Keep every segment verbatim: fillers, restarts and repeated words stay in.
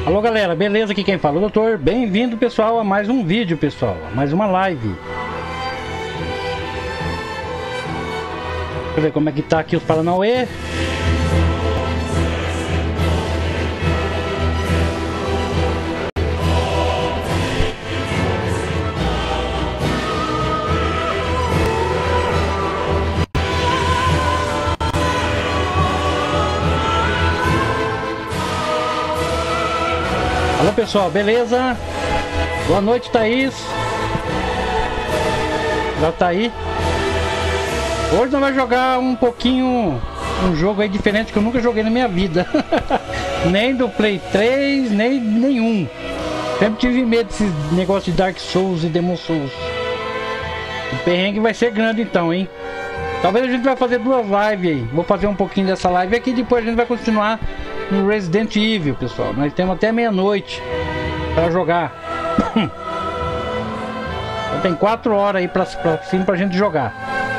Alô galera, beleza? Aqui quem fala é o doutor. Bem-vindo pessoal a mais um vídeo, pessoal, a mais uma live. Deixa eu ver como é que tá aqui os Paranauê. Alô pessoal, beleza? Boa noite, Thaís. Já tá aí. Hoje nós vamos jogar um pouquinho, um jogo aí diferente que eu nunca joguei na minha vida. Nem do Play três, nem nenhum. Sempre tive medo desse negócio de Dark Souls e Demon Souls. O perrengue vai ser grande então, hein? Talvez a gente vai fazer duas lives aí. Vou fazer um pouquinho dessa live aqui, depois a gente vai continuar no Resident Evil, pessoal. Nós temos até meia-noite para jogar. Então tem quatro horas aí pra, pra cima pra gente jogar.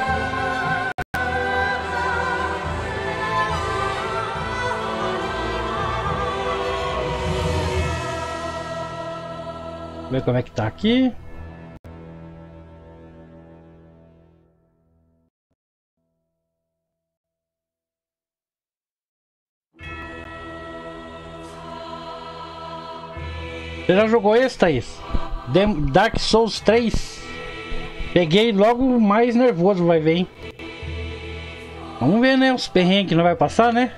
Vamos ver como é que tá aqui. Você já jogou esse, Thaís? Dark Souls três. Peguei logo mais nervoso, vai ver, hein? Vamos ver, né? Os perrengues que não vai passar, né?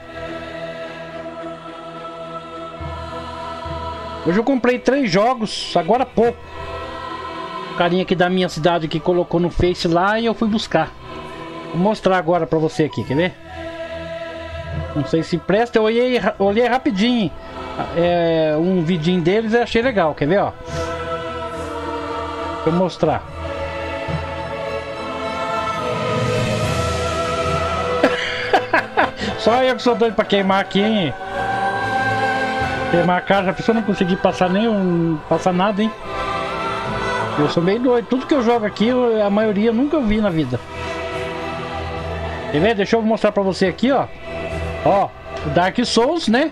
Hoje eu comprei três jogos, agora há pouco. O carinha aqui da minha cidade que colocou no Face lá e eu fui buscar. Vou mostrar agora pra você aqui, quer ver? Não sei se presta, eu olhei, olhei rapidinho. É, um vidinho deles e achei legal, quer ver, ó? Deixa eu mostrar. Só eu que sou doido pra queimar aqui, hein? Queimar a cara, a pessoa não conseguir passar nem um, passar nada, hein? Eu sou meio doido. Tudo que eu jogo aqui, eu, a maioria eu nunca vi na vida. Quer ver? Deixa eu mostrar pra você aqui, ó. Ó, o Dark Souls, né?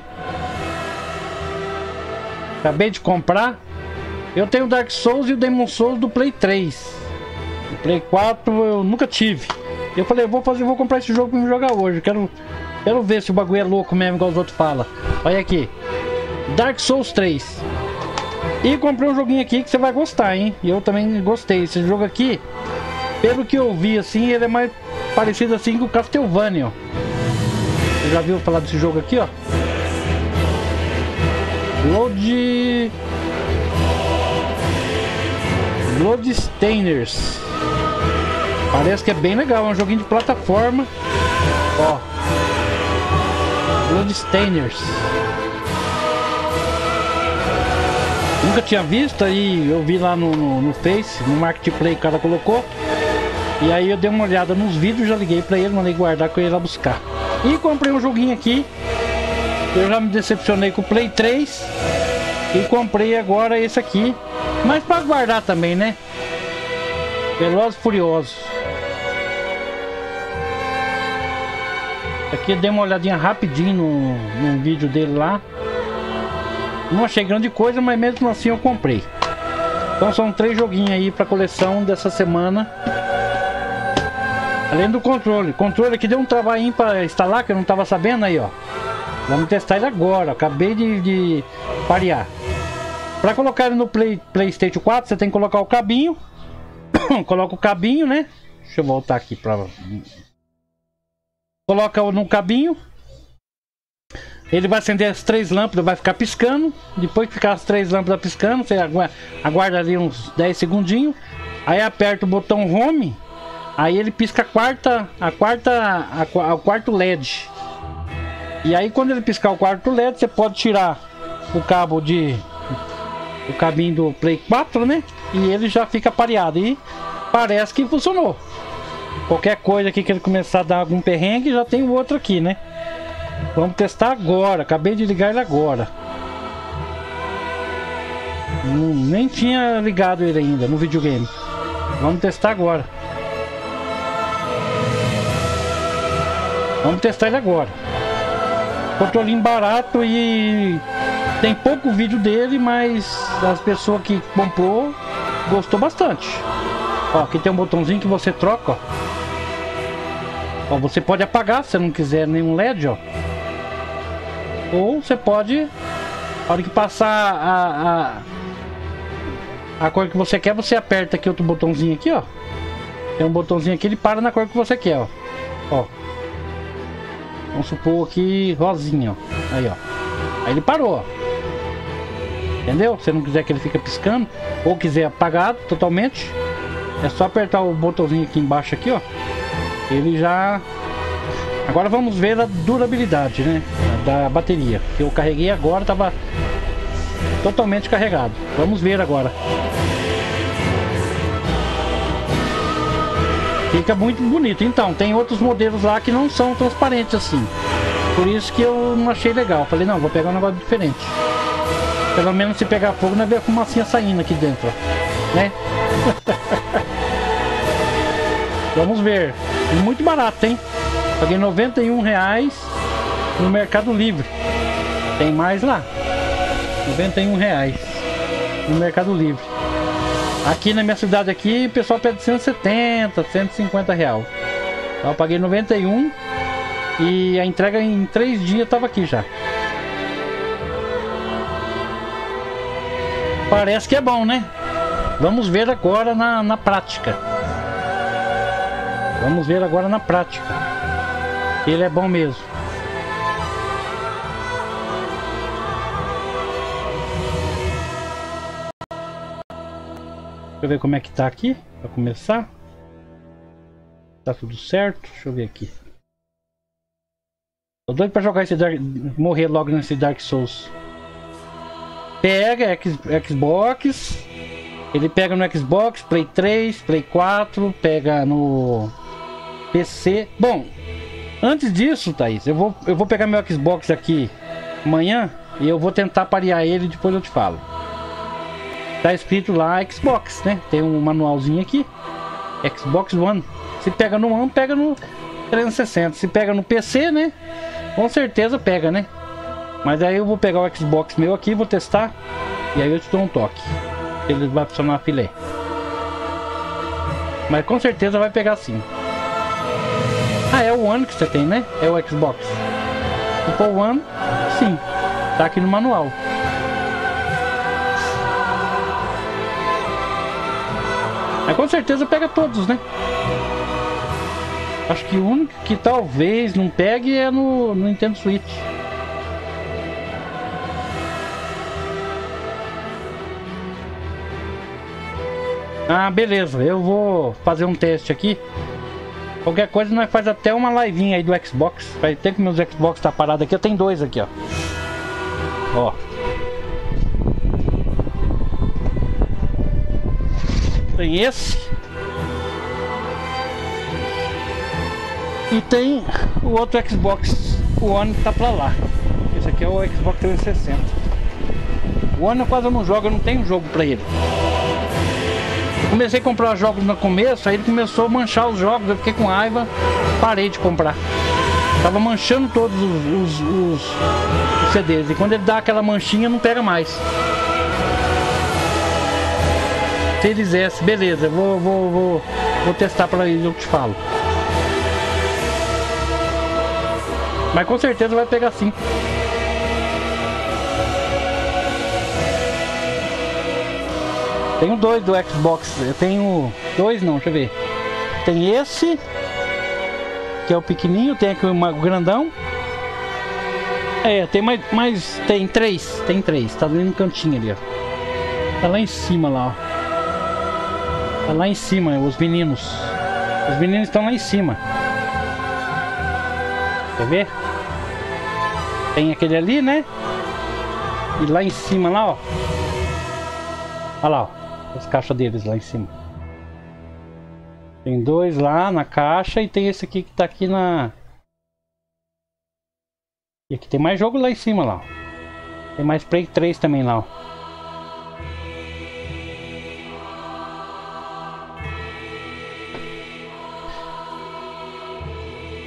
Acabei de comprar. Eu tenho o Dark Souls e o Demon Souls do Play três. O Play quatro eu nunca tive. Eu falei, eu vou fazer, vou comprar esse jogo pra me jogar hoje. Quero, quero ver se o bagulho é louco mesmo, igual os outros falam. Olha aqui, Dark Souls três. E comprei um joguinho aqui que você vai gostar, hein? E eu também gostei. Esse jogo aqui, pelo que eu vi, assim, ele é mais parecido assim com o Castlevania, ó. Você já viu falar desse jogo aqui, ó? Blood... Bloodstainers. Parece que é bem legal, é um joguinho de plataforma. Ó, Bloodstainers. Nunca tinha visto, aí eu vi lá no, no, no Face, no Marketplace, o cara colocou. E aí eu dei uma olhada nos vídeos, já liguei pra ele, mandei guardar que eu ia lá buscar. E comprei um joguinho aqui. Eu já me decepcionei com o Play três. E comprei agora esse aqui. Mas para guardar também, né? Velozes e Furiosos. Aqui dei uma olhadinha rapidinho no, no vídeo dele lá. Não achei grande coisa, mas mesmo assim eu comprei. Então são três joguinhos aí para coleção dessa semana. Além do controle. Controle aqui deu um trabalhinho para instalar, que eu não tava sabendo aí, ó. Vamos testar ele agora. Acabei de, de parear. Para colocar ele no Play, PlayStation quatro, você tem que colocar o cabinho. Coloca o cabinho, né? Deixa eu voltar aqui para... Coloca no cabinho. Ele vai acender as três lâmpadas, vai ficar piscando. Depois que ficar as três lâmpadas piscando, você aguarda, aguarda ali uns dez segundinhos. Aí aperta o botão Home. Aí ele pisca a quarta, a quarta, a, a, o quarto L E D. E aí quando ele piscar o quarto L E D, você pode tirar o cabo de... O cabinho do Play quatro, né? E ele já fica pareado. E parece que funcionou. Qualquer coisa aqui que ele começar a dar algum perrengue, já tem o outro aqui, né? Vamos testar agora. Acabei de ligar ele agora. Não, nem tinha ligado ele ainda no videogame. Vamos testar agora. Vamos testar ele agora. Controlinho barato e Tem pouco vídeo dele, mas as pessoas que comprou gostou bastante. Ó, aqui tem um botãozinho que você troca, ó. Ó, você pode apagar se você não quiser nenhum L E D, ó. Ou você pode, na hora que passar a, a, a cor que você quer, você aperta aqui outro botãozinho aqui, ó. Tem um botãozinho aqui, ele para na cor que você quer, ó. Ó. Vamos supor aqui rosinha, ó. Aí, ó. Aí ele parou, ó. Entendeu? Se você não quiser que ele fique piscando, ou quiser apagado totalmente, é só apertar o botãozinho aqui embaixo aqui, ó. Ele já... Agora vamos ver a durabilidade, né, da bateria. Que eu carreguei agora, tava totalmente carregado. Vamos ver agora. Fica muito bonito. Então, tem outros modelos lá que não são transparentes assim. Por isso que eu não achei legal. Falei, não, vou pegar um negócio diferente. Pelo menos se pegar fogo, não vai ver a fumacinha saindo aqui dentro, ó. Né? Vamos ver. Muito barato, hein? Paguei noventa e um reais no Mercado Livre. Tem mais lá. noventa e um reais no Mercado Livre. Aqui na minha cidade aqui, o pessoal pede cento e setenta, cento e cinquenta reais. Então eu paguei noventa e um e a entrega em três dias estava aqui já. Parece que é bom, né? Vamos ver agora na, na prática. Vamos ver agora na prática. Ele é bom mesmo. Deixa eu ver como é que tá aqui, pra começar. Tá tudo certo, deixa eu ver aqui. Tô doido pra jogar esse Dark... morrer logo nesse Dark Souls. Pega X... Xbox. Ele pega no Xbox, Play três, Play quatro, pega no P C. Bom, antes disso, Thaís, eu vou, eu vou pegar meu Xbox aqui amanhã e eu vou tentar parear ele, depois eu te falo. Tá escrito lá Xbox, né? Tem um manualzinho aqui. Xbox One. Se pega no One, pega no trezentos e sessenta. Se pega no P C, né? Com certeza pega, né? Mas aí eu vou pegar o Xbox meu aqui, vou testar. E aí eu te dou um toque. Ele vai funcionar filé. Mas com certeza vai pegar sim. Ah, é o One que você tem, né? É o Xbox. Se for o One, sim. Tá aqui no manual. Mas com certeza pega todos, né? Acho que o único que talvez não pegue é no, no Nintendo Switch. Ah, beleza. Eu vou fazer um teste aqui. Qualquer coisa nós faz até uma livinha aí do Xbox. Vai ter que meus Xbox tá parado aqui. Eu tenho dois aqui, ó. Ó. Tem esse. E tem o outro Xbox One que tá pra lá. Esse aqui é o Xbox trezentos e sessenta. O One eu quase não jogo, eu não tenho jogo pra ele. Eu comecei a comprar jogos no começo, aí ele começou a manchar os jogos, eu fiquei com raiva, parei de comprar. Tava manchando todos os, os, os, os C Ds, e quando ele dá aquela manchinha não pega mais. Series S, beleza, eu vou, vou, vou, vou testar pra ele, eu te falo. Mas com certeza vai pegar sim. Tenho dois do Xbox, eu tenho dois não, deixa eu ver. Tem esse, que é o pequenininho, tem aqui o grandão. É, tem mais, mais, tem três, tem três, tá ali no cantinho ali, ó. Tá lá em cima lá, ó. Tá lá em cima, os meninos. Os meninos estão lá em cima. Quer ver? Tem aquele ali, né? E lá em cima lá, ó. Olha lá, ó. As caixas deles lá em cima. Tem dois lá na caixa e tem esse aqui que tá aqui na... E aqui tem mais jogo lá em cima lá, ó. Tem mais Play três também lá, ó.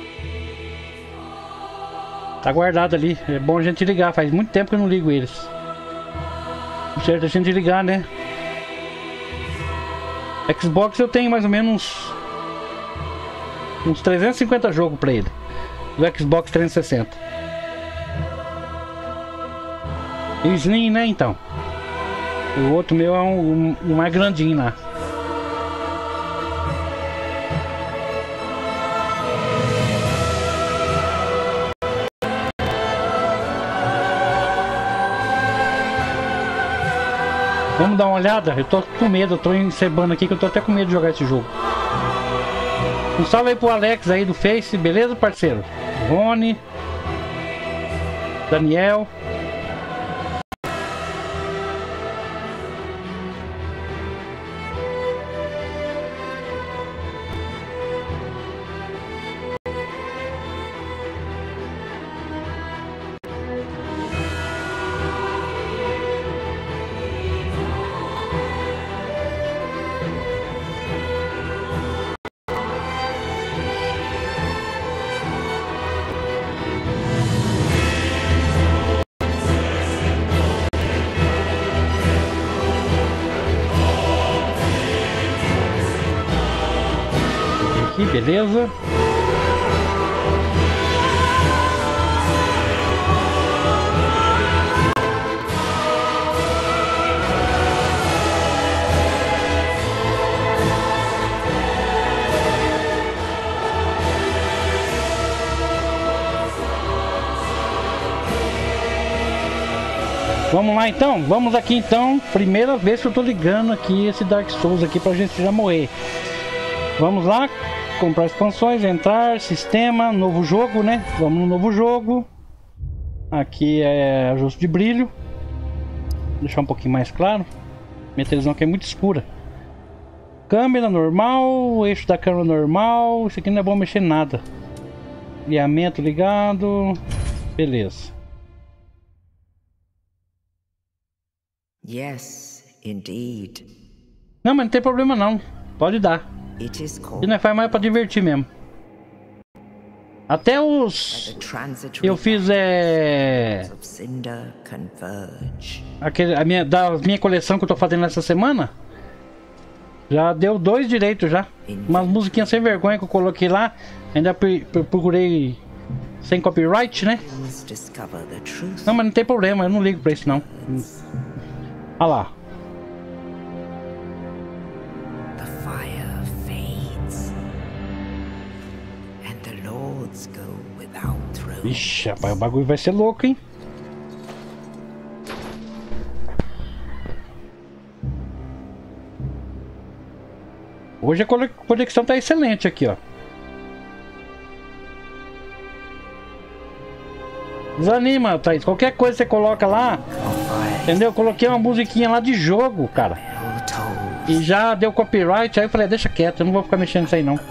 Tá guardado ali. É bom a gente ligar. Faz muito tempo que eu não ligo eles. certo a gente ligar, né? Xbox eu tenho mais ou menos uns, uns trezentos e cinquenta jogos pra ele. Do Xbox trezentos e sessenta. E o Slim, né, então? O outro meu é um, um, um mais grandinho lá. Vamos dar uma olhada? Eu tô com medo, eu tô encebando aqui que eu tô até com medo de jogar esse jogo. Um salve aí pro Alex aí do Face, beleza, parceiro? Rony, Daniel. Aqui, beleza. Vamos lá então, vamos aqui então. Primeira vez que eu tô ligando aqui esse Dark Souls aqui pra gente já morrer. Vamos lá, comprar expansões, entrar, sistema, novo jogo, né? Vamos no novo jogo. Aqui é ajuste de brilho. Vou deixar um pouquinho mais claro. Minha televisão aqui é muito escura. Câmera normal, eixo da câmera normal. Isso aqui não é bom mexer em nada. Alinhamento ligado. Beleza. Yes, indeed. Não, mas não tem problema não. Pode dar. E não faz mais pra divertir mesmo. Até os... Eu fiz é... Aquele, a minha, da minha coleção que eu tô fazendo essa semana. Já deu dois direitos já. Umas musiquinhas sem vergonha que eu coloquei lá. Ainda procurei sem copyright, né? Não, mas não tem problema, eu não ligo pra isso não. Olha lá. Ixi, rapaz, o bagulho vai ser louco, hein? Hoje a conexão tá excelente aqui, ó. Desanima, Thaís. Qualquer coisa você coloca lá. Entendeu? Eu coloquei uma musiquinha lá de jogo, cara. E já deu copyright. Aí eu falei, deixa quieto, eu não vou ficar mexendo nisso aí não.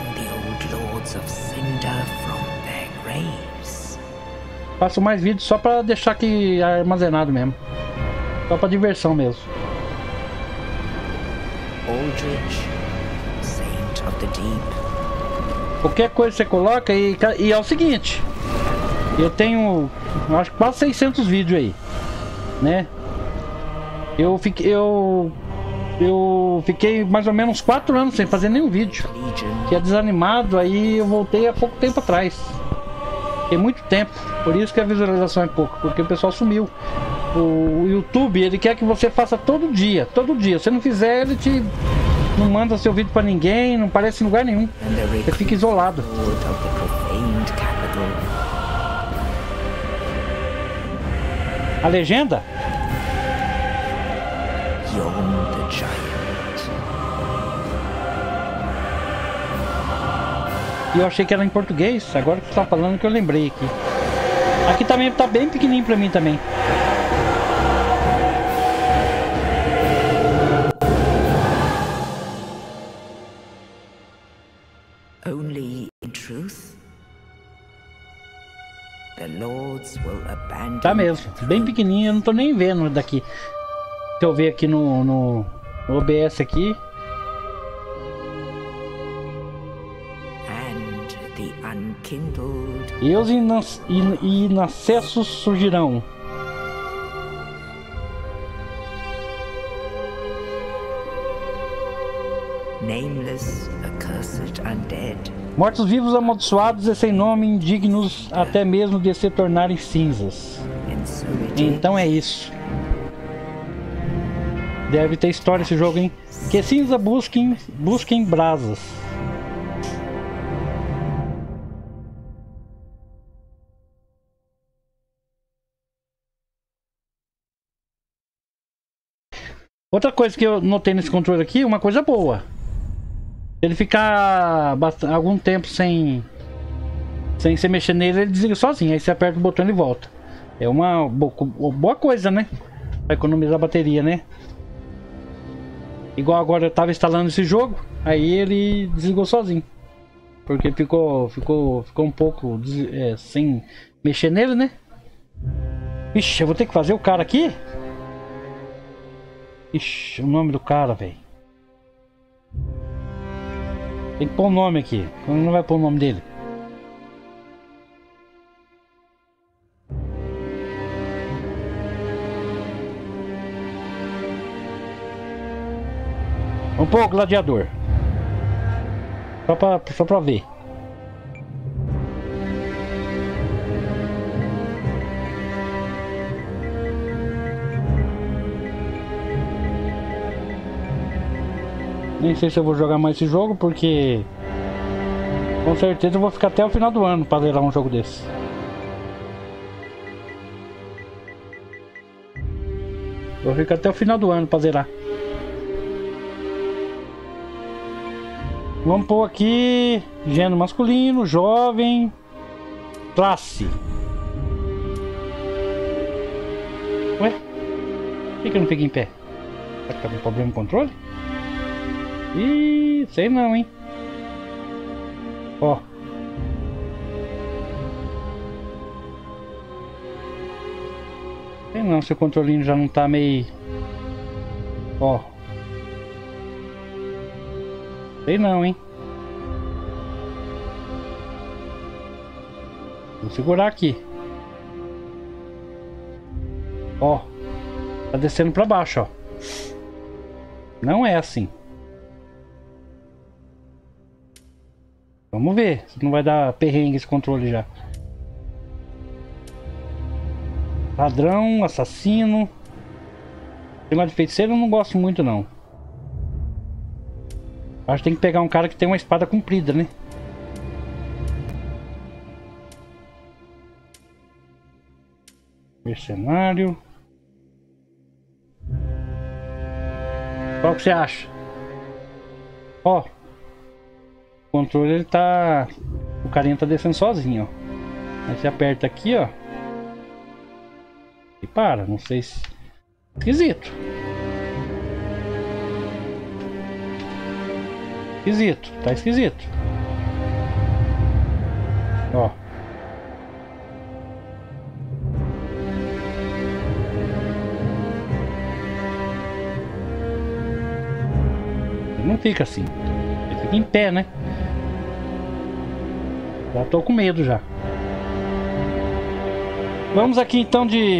Faço mais vídeos só pra deixar aqui armazenado mesmo. Só pra diversão mesmo. Qualquer coisa você coloca e, e é o seguinte. Eu tenho, acho que quase seiscentos vídeos aí, né? Eu fiquei, eu, eu fiquei mais ou menos quatro anos sem fazer nenhum vídeo. Tinha desanimado, aí eu voltei há pouco tempo atrás. Tem muito tempo, por isso que a visualização é pouco, porque o pessoal sumiu. O, o YouTube, ele quer que você faça todo dia, todo dia. Se você não fizer, ele te não manda seu vídeo pra ninguém, não aparece em lugar nenhum. Você fica isolado. A legenda? E eu achei que era em português, agora que você tá falando que eu lembrei aqui. Aqui também tá bem pequenininho pra mim também. Only in truth, the lords will abandon. Tá mesmo, bem pequenininho, eu não tô nem vendo daqui. Se eu ver aqui no, no, no O B S aqui. E os inas, in, inacessos surgirão. nameless, accursed undead. Mortos-vivos amaldiçoados e sem nome, indignos até mesmo de se tornarem cinzas. And so it Então é isso. Deve ter história esse jogo, hein? Que cinza busquem, busquem brasas. Outra coisa que eu notei nesse controle aqui, uma coisa boa. Se ele ficar bastante, algum tempo sem sem você mexer nele, ele desliga sozinho. Aí você aperta o botão e ele volta. É uma bo boa coisa, né? Pra economizar a bateria, né? Igual agora eu tava instalando esse jogo, aí ele desligou sozinho. Porque ficou ficou, ficou um pouco é, sem mexer nele, né? Ixi, eu vou ter que fazer o cara aqui? Ixi, o nome do cara, velho. Tem que pôr o nome aqui. Como não vai pôr o nome dele? Vamos pôr o gladiador. Só pra, só pra ver. Nem sei se eu vou jogar mais esse jogo, porque com certeza eu vou ficar até o final do ano para zerar um jogo desse. Vou ficar até o final do ano para zerar. Vamos pôr aqui gênero masculino, jovem, classe. Ué? Por que que eu não fico em pé? Será que tá com problema no controle? Ih, sei não, hein? Ó. Sei não se o controlinho já não tá meio... Ó. Sei não, hein? Vou segurar aqui. Ó. Tá descendo pra baixo, ó. Não é assim. Vamos ver se não vai dar perrengue esse controle já. Ladrão, assassino. Negócio de feiticeiro eu não gosto muito não. Acho que tem que pegar um cara que tem uma espada comprida, né? Mercenário. Qual que você acha? Ó. O controle ele tá... O carinha tá descendo sozinho, ó. Aí você aperta aqui, ó. E para, não sei se... Esquisito. Esquisito, tá esquisito. Ó. Ele não fica assim. Ele fica em pé, né? Já tô com medo já. Vamos aqui então de...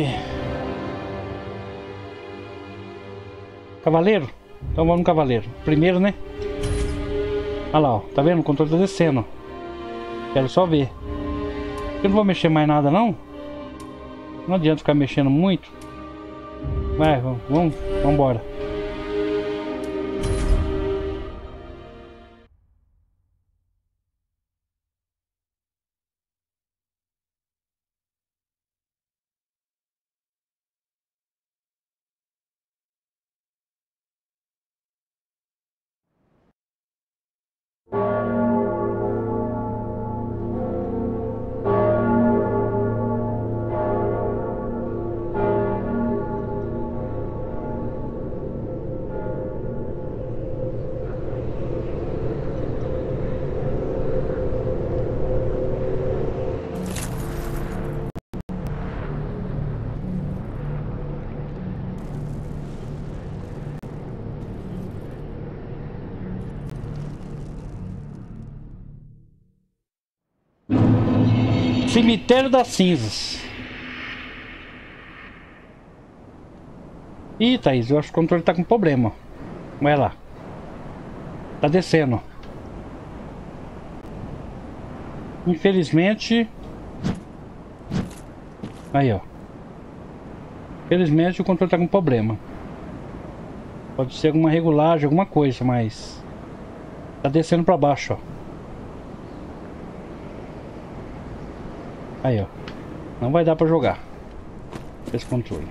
Cavaleiro? Então vamos no cavaleiro. Primeiro, né? Olha lá, ó. Tá vendo? O controle tá descendo. Quero só ver. Eu não vou mexer mais nada, não. Não adianta ficar mexendo muito. Vai, vamos, vamos, vamos embora. Cemitério das Cinzas. Ih, Thaís, eu acho que o controle tá com problema. Vai lá. Tá descendo. Infelizmente. Aí, ó. Infelizmente o controle tá com problema. Pode ser alguma regulagem, alguma coisa, mas tá descendo pra baixo, ó. Aí, ó. Não vai dar pra jogar esse controle.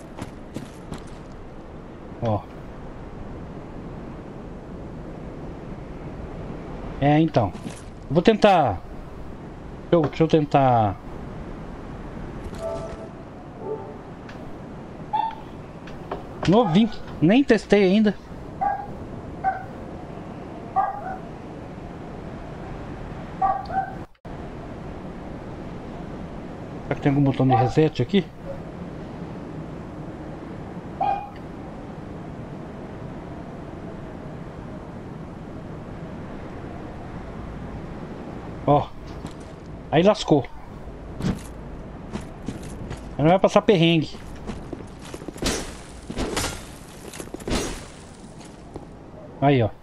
Ó. É, então. Vou tentar. Deixa eu, deixa eu tentar. Novinho. Nem testei ainda. Será que tem algum botão de reset aqui? Ó. Aí lascou. Não vai passar perrengue. Aí, ó.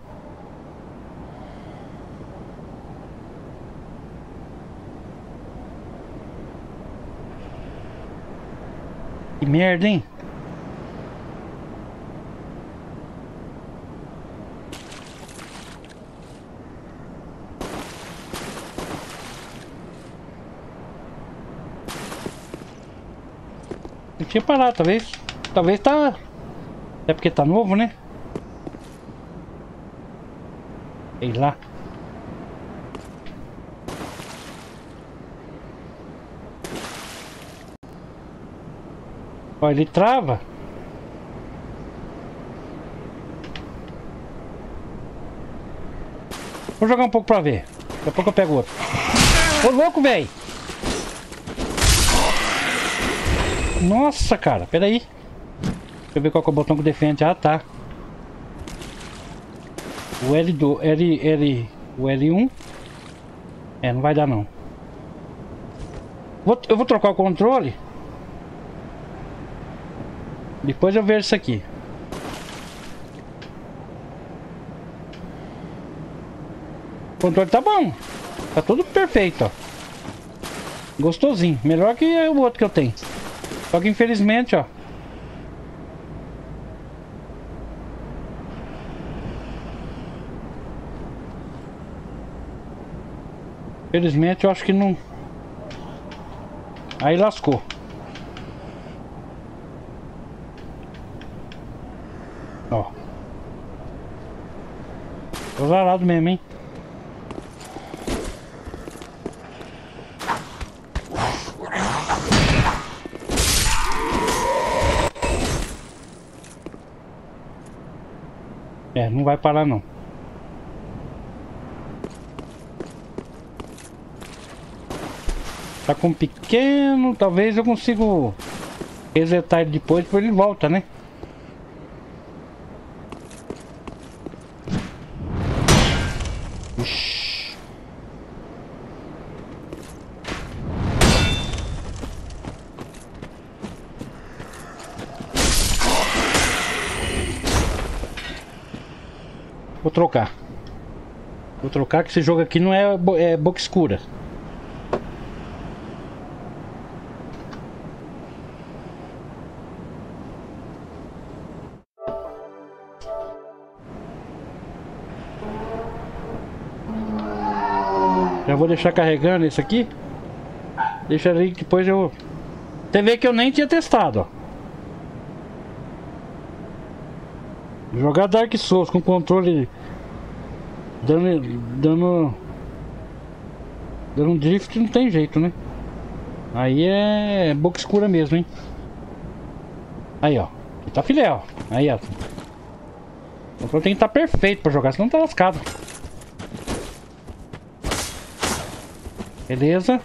Que merda, hein? Eu tinha parado, talvez. Talvez tá. É porque tá novo, né? Sei lá. Ó, ele trava. Vou jogar um pouco pra ver. Daqui a pouco eu pego outro. Ô louco, velho! Nossa, cara, pera aí. Deixa eu ver qual que é o botão que defende. Ah, tá. O L do L L o L um. É, não vai dar não. Vou, eu vou trocar o controle. Depois eu vejo isso aqui. O controle tá bom. Tá tudo perfeito, ó. Gostosinho. Melhor que o outro que eu tenho. Só que infelizmente, ó. Infelizmente eu acho que não. Aí lascou. Ó. Tô zarado mesmo, hein? É, não vai parar não. Tá com um pequeno, talvez eu consigo resetar ele depois, depois ele volta, né? Ixi. Vou trocar. Vou trocar que esse jogo aqui não é, bo é boca escura. Já vou deixar carregando esse aqui. Deixa ali que depois eu... Você vê que eu nem tinha testado, ó. Jogar Dark Souls com controle dando, dando, dando um drift não tem jeito, né? Aí é boca escura mesmo, hein? Aí, ó. Aqui tá filé, ó. Aí, ó. O controle tem que estar perfeito pra jogar, senão tá lascado. Beleza.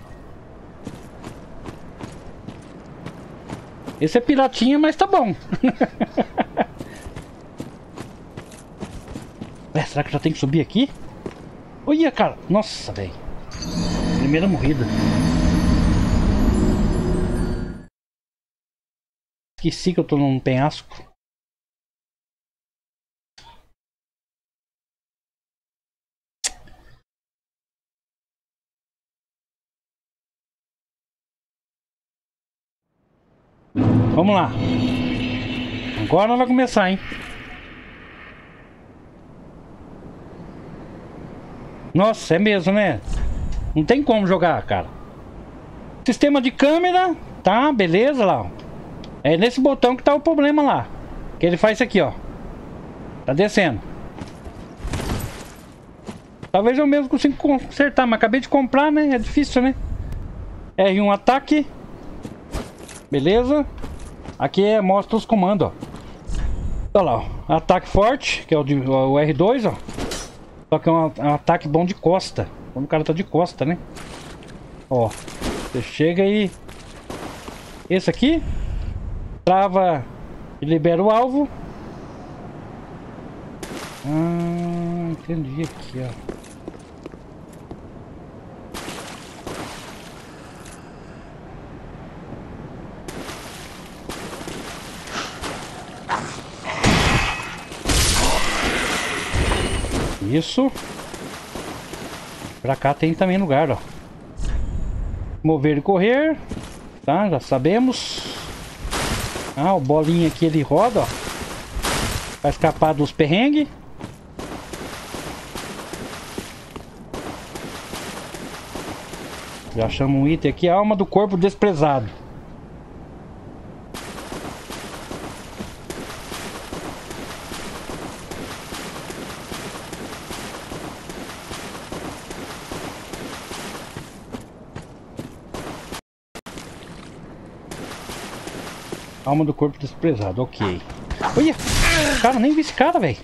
Esse é piratinha, mas tá bom. É, será que já tem que subir aqui? Olha, cara. Nossa, velho. Primeira morrida. Esqueci que eu tô num penhasco. Vamos lá. Agora vai começar, hein? Nossa, é mesmo, né? Não tem como jogar, cara. Sistema de câmera, tá? Beleza lá, ó. É nesse botão que tá o problema lá. Que ele faz isso aqui, ó. Tá descendo. Talvez eu mesmo consiga consertar, mas acabei de comprar, né? É difícil, né? R um ataque. Beleza. Aqui é, mostra os comandos, ó. Olha lá, ó. Ataque forte, que é o, de, o R dois, ó. Só que é um, um ataque bom de costa. Quando o cara tá de costa, né? Ó. Você chega e... Esse aqui. Trava e libera o alvo. Ah, entendi aqui, ó. Isso. Pra cá tem também lugar, ó. Mover e correr. Tá, já sabemos. Ah, o bolinho aqui ele roda, ó. Pra escapar dos perrengues. Já chama um item aqui, alma do corpo desprezado. Alma do corpo desprezado, ok. Olha! Cara, nem vi esse cara, velho.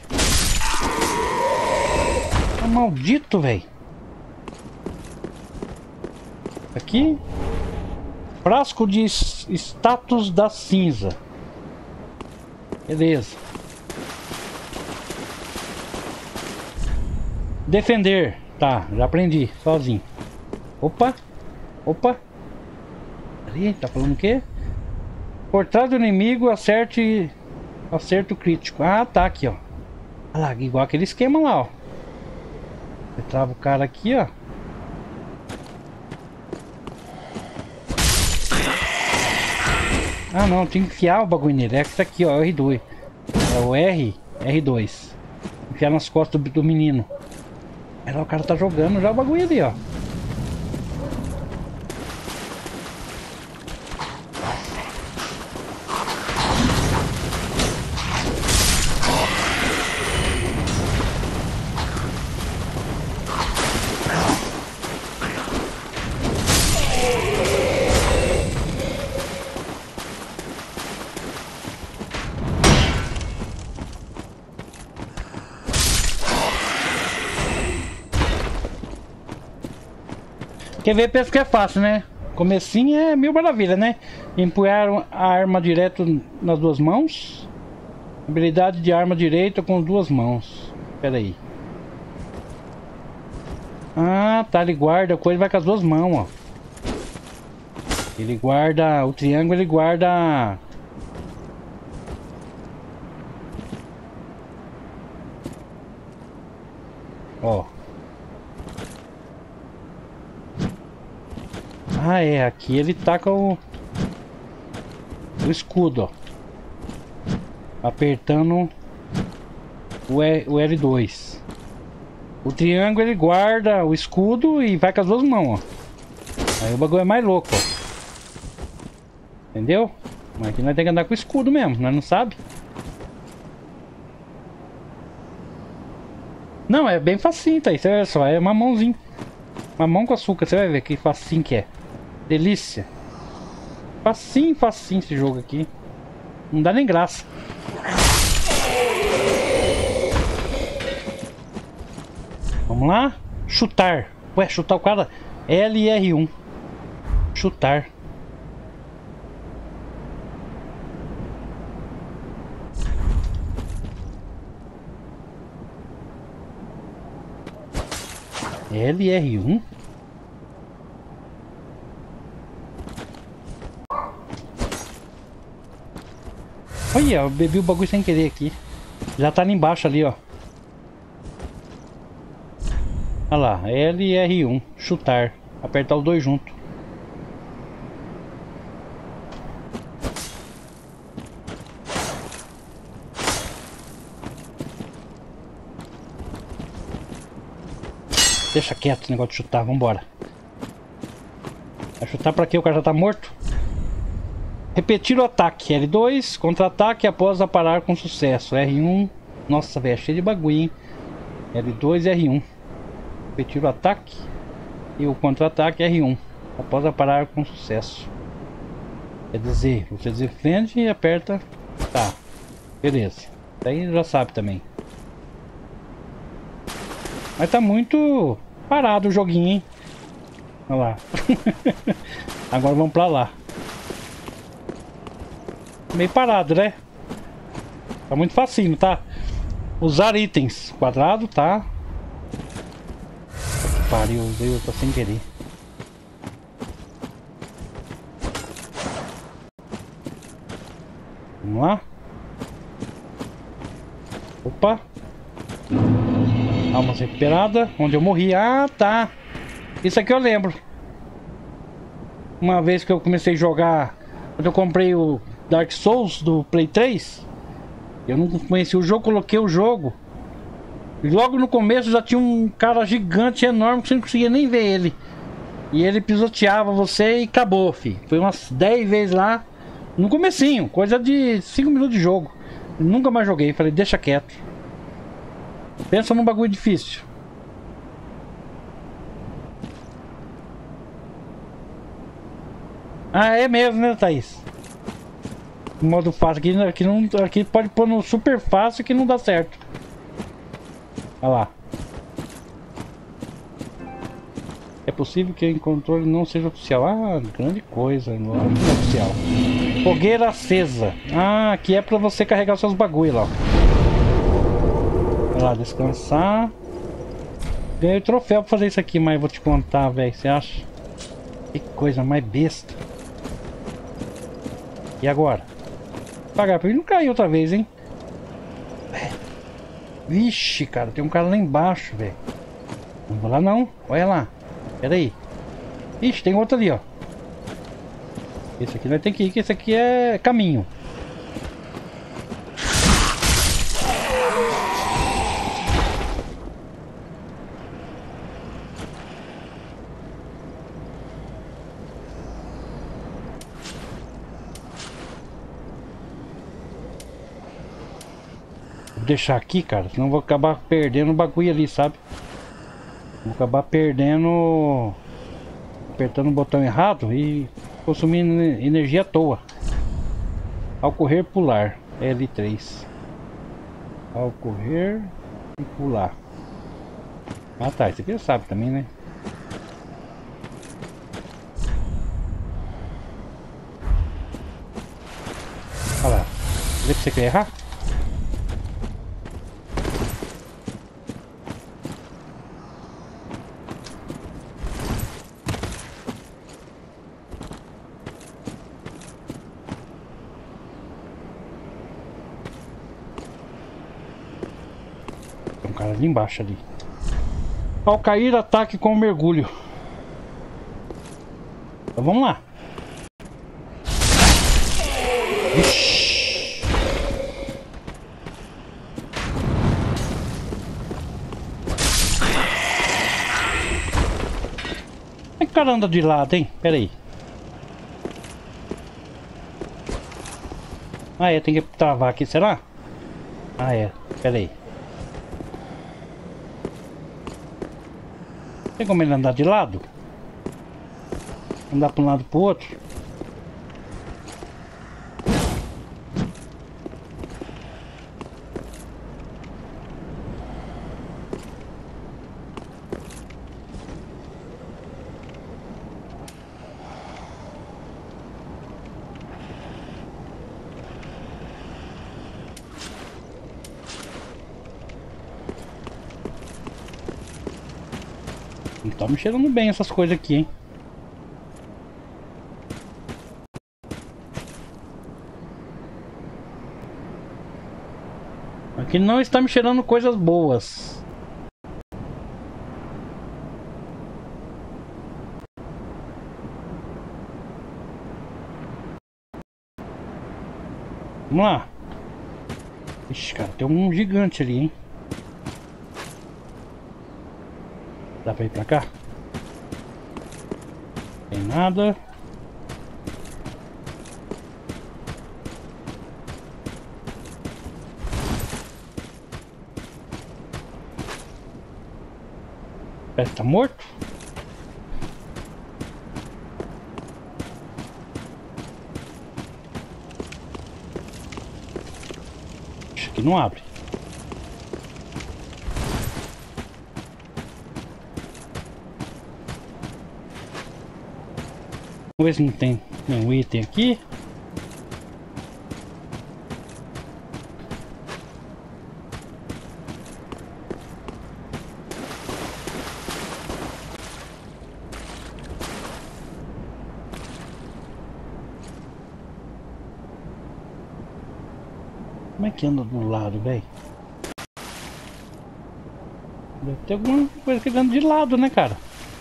Tá maldito, velho. Aqui. Frasco de status da cinza. Beleza. Defender. Tá, já aprendi, sozinho. Opa. Opa. Ali, tá falando o quê? Por trás do inimigo, acerte... Acerto crítico. Ah, tá aqui, ó. Olha lá, igual aquele esquema lá, ó. Você trava o cara aqui, ó. Ah, não, tem que enfiar o bagulho nele. É isso aqui, ó, R dois. É o R, R dois. Enfiar nas costas do, do menino. Aí lá o cara tá jogando já o bagulho ali, ó. Quem vê pensa que é fácil, né? Comecinho é mil maravilha, né? Empunhar a arma direto nas duas mãos. Habilidade de arma direita com duas mãos. Pera aí. Ah, tá, ele guarda a coisa, vai com as duas mãos, ó. Ele guarda o triângulo, ele guarda... Ó. Ah, é, aqui ele taca o... O escudo, ó. Apertando o, e, o L dois. O triângulo ele guarda o escudo e vai com as duas mãos, ó. Aí o bagulho é mais louco, ó. Entendeu? Mas aqui nós temos que andar com o escudo mesmo, nós não sabe. Não, é bem facinho, tá? Isso é só, é mamãozinho. Mamão com açúcar, você vai ver que facinho que é. Delícia. Facinho, facinho esse jogo aqui. Não dá nem graça. Vamos lá. Chutar. Ué, chutar o cara. L e R um. Chutar. L R um. Olha, eu bebi o bagulho sem querer aqui. Já tá ali embaixo ali, ó. Olha lá, L e R um. Chutar. Apertar os dois juntos. Deixa quieto esse negócio de chutar, vambora. Vai chutar pra quê? O cara já tá morto. Repetir o ataque. L dois, contra-ataque após aparar com sucesso. R um. Nossa, velho, é cheio de bagulho, hein? L dois e R um. Repetir o ataque. E o contra-ataque R um. Após aparar com sucesso. Quer dizer, você defende e aperta. Tá. Beleza. Daí já sabe também. Mas tá muito parado o joguinho, hein? Olha lá. Agora vamos pra lá. Meio parado, né? Tá muito facinho, tá? Usar itens. Quadrado, tá? Que pariu, eu tô sem querer. Vamos lá. Opa. Alma recuperada. Onde eu morri. Ah, tá. Isso aqui eu lembro. Uma vez que eu comecei a jogar, quando eu comprei o Dark Souls do Play três, eu não conhecia o jogo, coloquei o jogo. E logo no começo já tinha um cara gigante, enorme, que você não conseguia nem ver ele. E ele pisoteava você e acabou, filho. Foi umas dez vezes lá. No comecinho, coisa de cinco minutos de jogo. Nunca mais joguei, falei, deixa quieto. Pensa num bagulho difícil. Ah, é mesmo, né, Thaís? Modo fácil aqui, aqui, não, aqui pode pôr no super fácil que não dá certo. Olha lá. É possível que o controle não seja oficial. Ah, grande coisa, não é oficial. Fogueira acesa. Ah, aqui é pra você carregar seus bagulho lá. Vai lá, descansar. Ganhei o troféu pra fazer isso aqui, mas vou te contar, velho. Você acha? Que coisa mais besta. E agora? Pagar pra ele não caiu outra vez, hein? Vixe, cara, tem um cara lá embaixo, velho. Não vou lá não. Olha lá. Pera aí. Ixi, tem outro ali, ó. Esse aqui nós tem que ir, que esse aqui é caminho. Vou deixar aqui, cara, senão eu vou acabar perdendo o bagulho ali, sabe? Vou acabar perdendo... Apertando o botão errado e consumindo energia à toa. Ao correr, pular. L três. Ao correr e pular. Ah tá, isso aqui você sabe também, né? Olha lá. Vê que você quer errar? Ali embaixo ali. Ao cair, ataque com mergulho. Então vamos lá. Ixi. Como é que o cara anda de lado, hein? Pera aí. Ah é, tem que travar aqui, será? Ah é, pera aí. Tem como ele andar de lado? Andar para um lado para o outro? Não tá me cheirando bem essas coisas aqui, hein? Aqui não está me cheirando coisas boas. Vamos lá. Ixi, cara, tem um gigante ali, hein? Dá pra ir pra cá? Tem nada. Parece que tá morto. Acho que não abre. Vamos ver se não tem nenhum item aqui. Como é que anda do lado, velho? Deve ter alguma coisa que anda de lado, né, cara?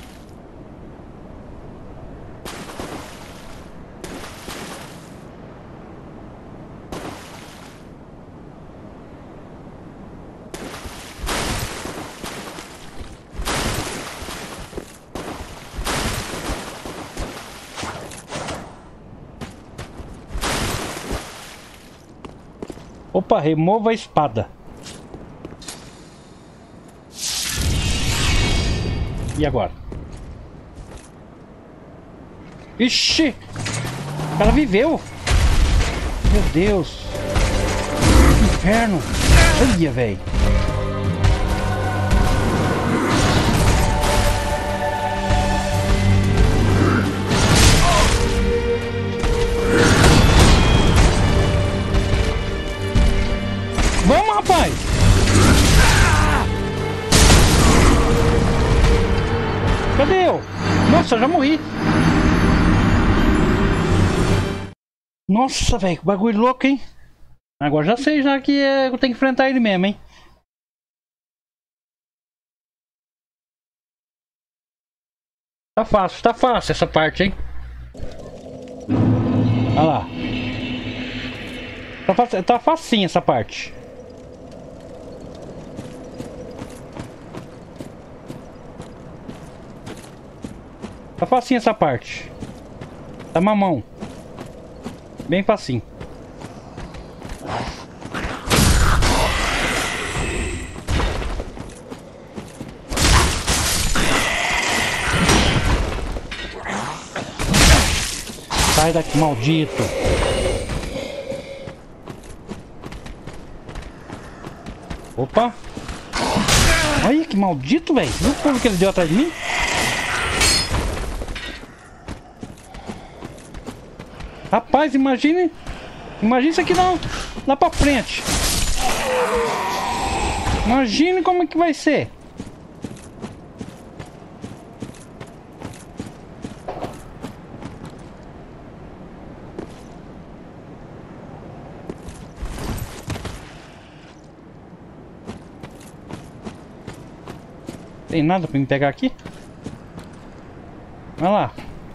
Opa, remova a espada. E agora? Ixi! O cara viveu! Meu Deus! Que inferno! Olha, velho! Vamos, rapaz! Cadê eu? Nossa, eu já morri! Nossa, velho, que bagulho louco, hein? Agora já sei já que é, eu tenho que enfrentar ele mesmo, hein? Tá fácil, tá fácil essa parte, hein? Olha lá. Tá, fac... tá facinho essa parte. Tá facinho essa parte. Tá mamão. Bem facinho. Sai daqui, maldito. Opa. Olha que maldito, velho. Viu o pulo que ele deu atrás de mim? Rapaz, imagine. Imagine isso aqui não. Lá pra frente. Imagine como é que vai ser. Tem nada pra me pegar aqui? Olha lá.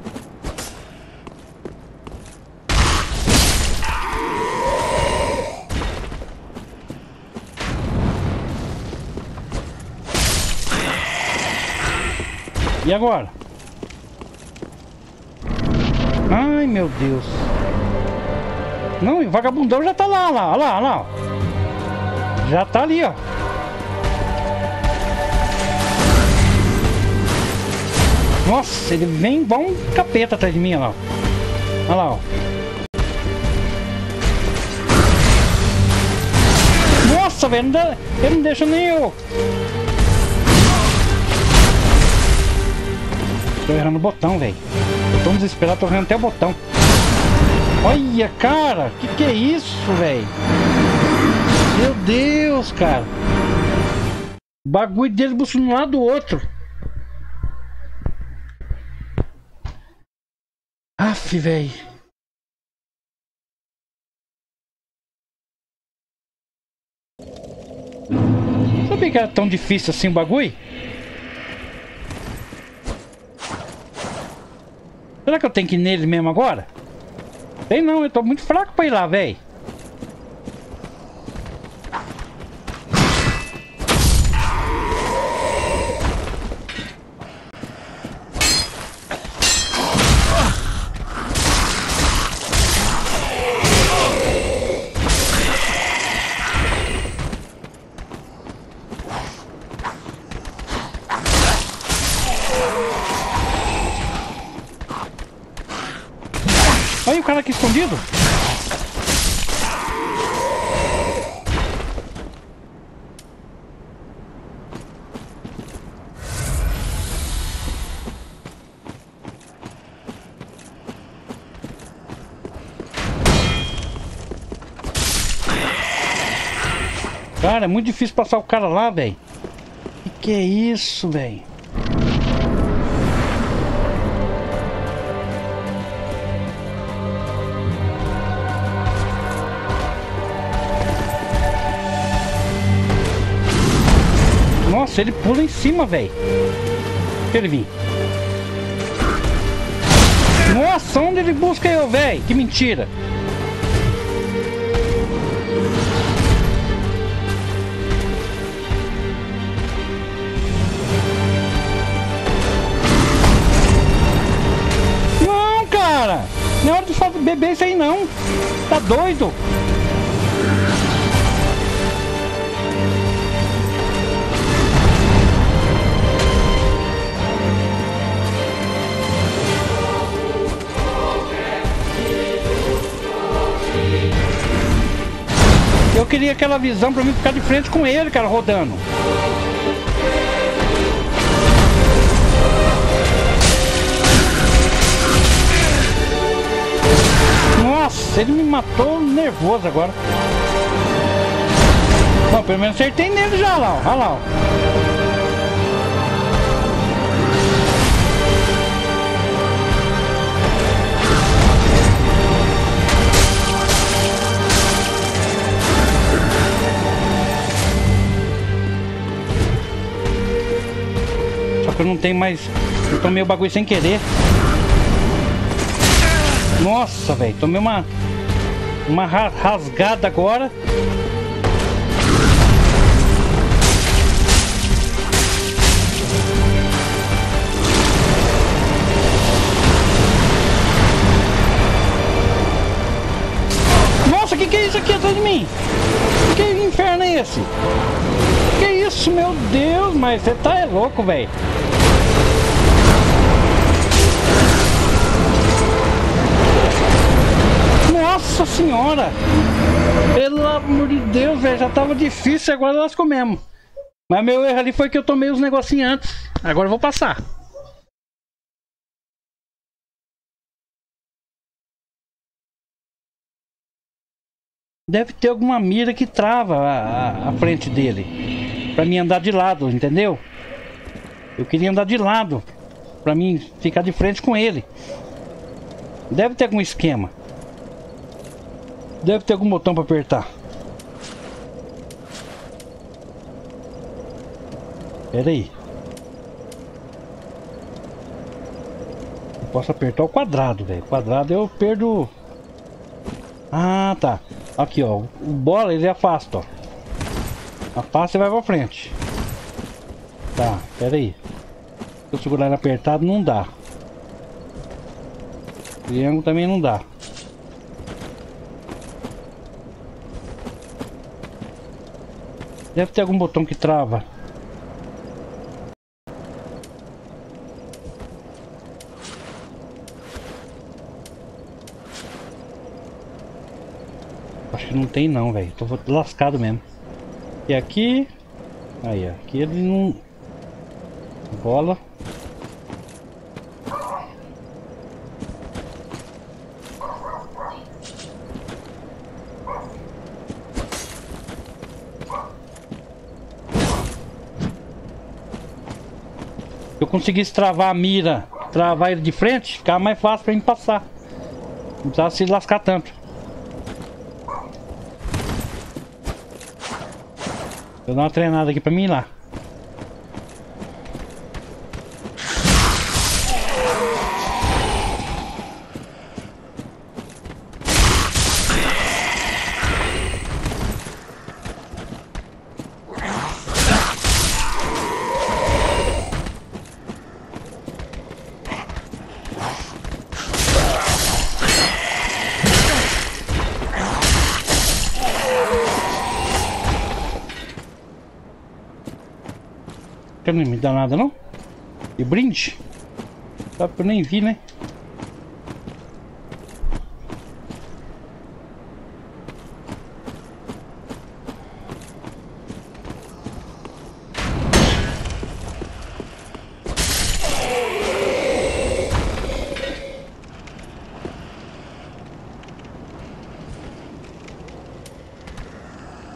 E agora? Ai, meu Deus. Não, e o vagabundão já tá lá, lá, lá, lá. Já tá ali, ó. Nossa, ele vem igual um capeta atrás de mim, olha lá. Olha lá, ó. Nossa, velho, ele não deixa nem eu. Tô errando o botão, velho. Tô desesperado, tô errando até o botão. Olha, cara, que que é isso, velho? Meu Deus, cara. O bagulho dele buscando um lado do outro. Aff, velho. Sabia que era tão difícil assim o bagulho? Será que eu tenho que ir nele mesmo agora? Tem não, eu tô muito fraco pra ir lá, velho. cara aqui escondido. Cara, é muito difícil passar o cara lá, velho. Que que é isso, velho? Nossa, ele pula em cima, velho. Deixa ele vir. Nossa, onde ele busca eu, velho? Que mentira. Não, cara. Não é hora de fazer beber isso aí, não. Tá doido? Eu queria aquela visão pra mim ficar de frente com ele, cara, rodando. Nossa, ele me matou nervoso agora. Bom, pelo menos acertei nele já lá, ó. Olha lá, ó. Que eu não tenho mais. Eu tomei o bagulho sem querer. Nossa, velho. Tomei uma. Uma rasgada agora. Nossa, que que é isso aqui atrás de mim? Que inferno é esse? Que isso, meu Deus, mas você tá é louco, velho. Nossa senhora! Pelo amor de Deus, velho, já tava difícil, agora nós comemos. Mas meu erro ali foi que eu tomei os negocinhos antes. Agora eu vou passar. Deve ter alguma mira que trava a, a, a frente dele. Pra mim andar de lado, entendeu? Eu queria andar de lado. Pra mim ficar de frente com ele. Deve ter algum esquema. Deve ter algum botão pra apertar. Pera aí. Eu posso apertar o quadrado, velho. O quadrado eu perdo. Ah, tá. Aqui, ó. O bola ele afasta, ó. Afasta e vai pra frente. Tá, pera aí. Se eu segurar ele apertado, não dá. Triângulo também não dá. Deve ter algum botão que trava. Acho que não tem não, velho. Tô lascado mesmo. E aqui... Aí, ó. Aqui ele não... Bola. Se eu conseguisse travar a mira, travar ele de frente, ficava mais fácil pra mim passar. Não precisava se lascar tanto. Vou dar uma treinada aqui pra mim ir lá. Não me dá nada não? E brinde? Só que eu nem vi, né?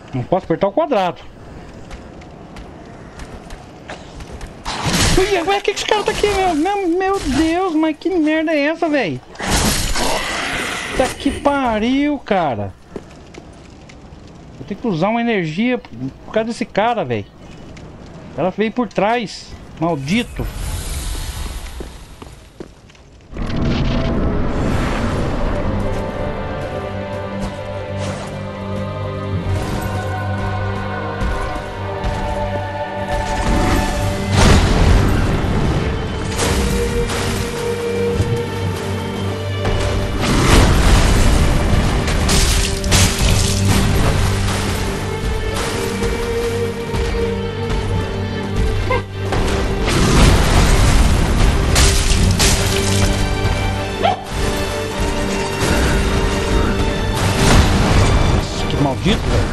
Não posso apertar o quadrado. Ui, ué, que que esse cara tá aqui, meu? Meu, meu Deus, mas que merda é essa, velho? Tá que pariu, cara. Vou ter que usar uma energia por causa desse cara, velho. Ela veio por trás. Maldito. Maldito, velho.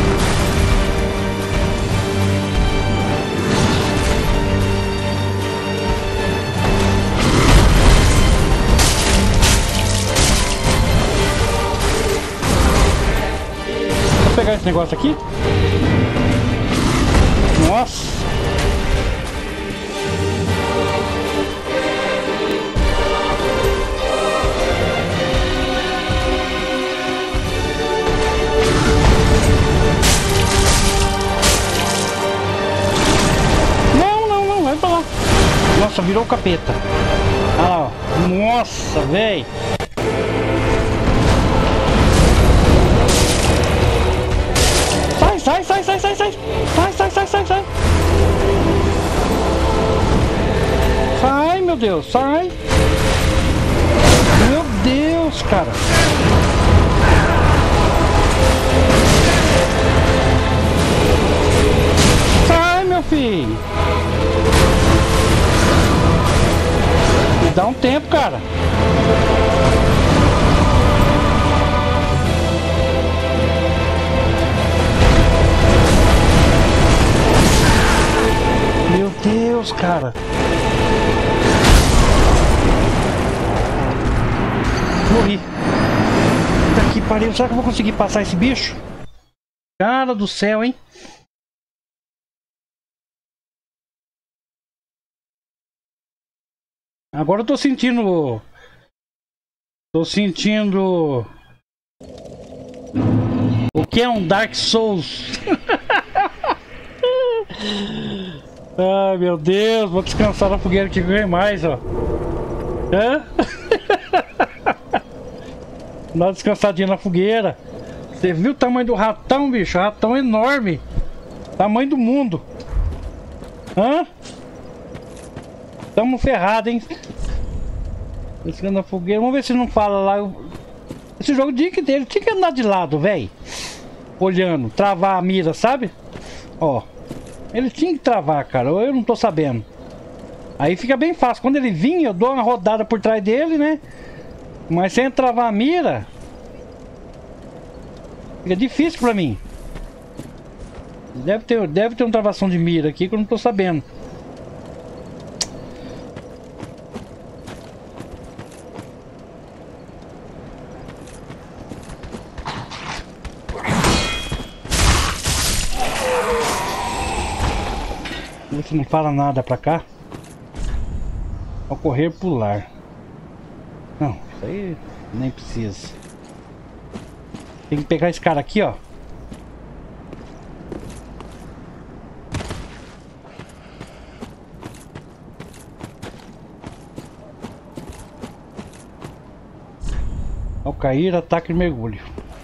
Vou pegar esse negócio aqui. Nossa. Nossa, virou o capeta. Olha lá, ó. Nossa, velho. Sai, sai, sai, sai, sai, sai. Sai, sai, sai, sai, sai. Sai, meu Deus, sai. Meu Deus, cara. Sai, meu filho. Dá um tempo, cara. Meu Deus, cara. Morri. Puta que pariu. Será que eu vou conseguir passar esse bicho? Cara do céu, hein? Agora eu tô sentindo... Tô sentindo... O que é um Dark Souls? Ai, meu Deus. Vou descansar na fogueira que ganha mais, ó. Hã? Dá uma descansadinha na fogueira. Você viu o tamanho do ratão, bicho? Ratão enorme. Tamanho do mundo. Hã? Tamo ferrado, hein? Descendo a fogueira. Vamos ver se não fala lá. Esse jogo tinha que dele tinha que andar de lado, velho. Olhando, travar a mira, sabe? Ó. Ele tinha que travar, cara. Eu não tô sabendo. Aí fica bem fácil. Quando ele vinha, eu dou uma rodada por trás dele, né? Mas sem travar a mira, fica difícil pra mim. Deve ter, deve ter uma travação de mira aqui que eu não tô sabendo. Você não fala nada pra cá. Ao correr, pular. Não, isso aí nem precisa. Tem que pegar esse cara aqui, ó. Ao cair, ataque e mergulho.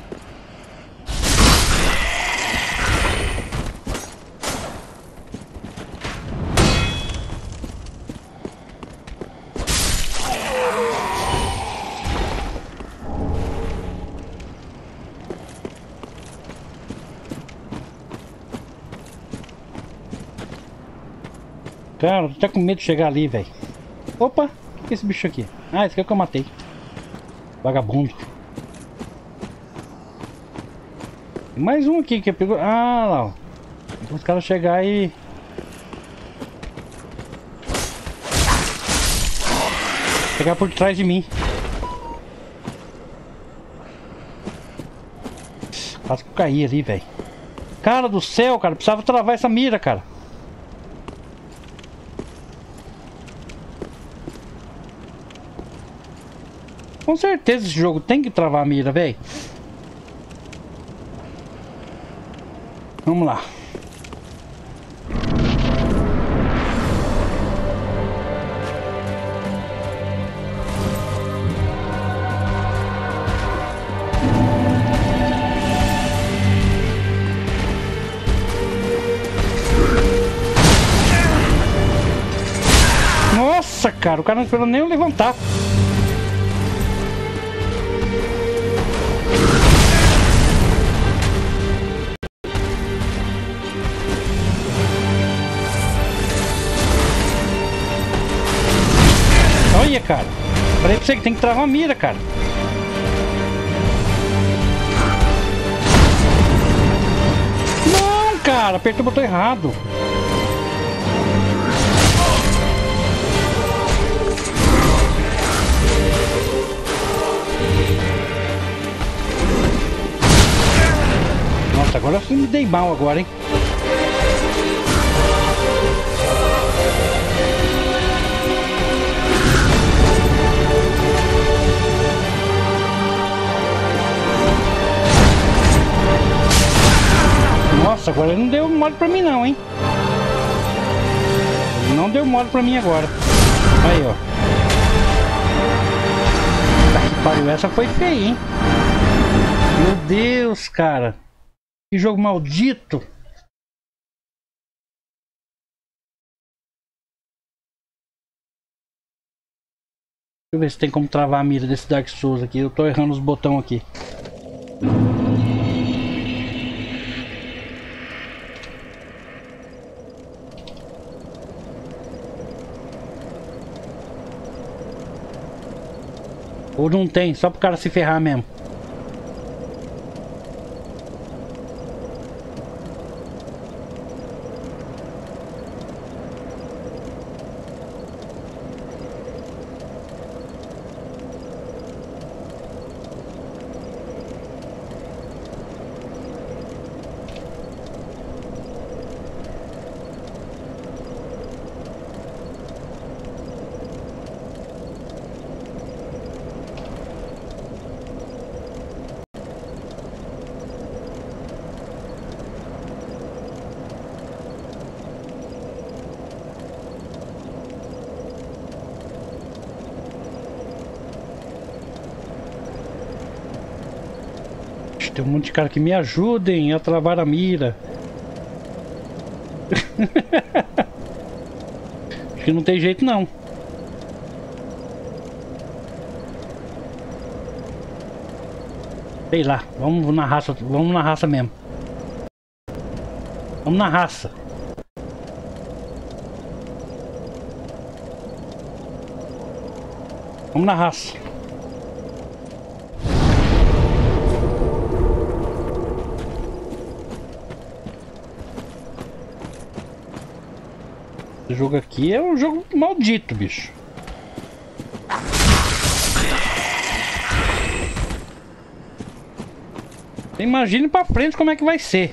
Cara, eu tô até com medo de chegar ali, velho. Opa, o que é esse bicho aqui? Ah, esse aqui é o que eu matei. Vagabundo. Tem mais um aqui que pegou. Ah, lá, ó. Então os caras chegar e... pegar por trás de mim. Quase que eu caí ali, velho. Cara do céu, cara. Precisava travar essa mira, cara. Com certeza esse jogo tem que travar a mira, velho. Vamos lá. Nossa, cara, o cara não esperou nem eu levantar. Olha, cara. Falei pra você que tem que travar a mira, cara. Não, cara. Apertei o botão errado. Nossa, agora eu me dei mal agora, hein. Nossa, agora ele não deu mole pra mim não, hein. Não deu mole pra mim agora. Aí, ó. Tá que pariu, essa foi feia, hein. Meu Deus, cara. Que jogo maldito. Deixa eu ver se tem como travar a mira desse Dark Souls aqui. Eu tô errando os botões aqui. Ou não tem, só pro cara se ferrar mesmo. Tem um monte de cara que me ajudem a travar a mira. Acho que não tem jeito não. Sei lá, vamos na raça, vamos na raça mesmo. Vamos na raça. Vamos na raça. Esse jogo aqui é um jogo maldito, bicho. Imagine pra frente como é que vai ser.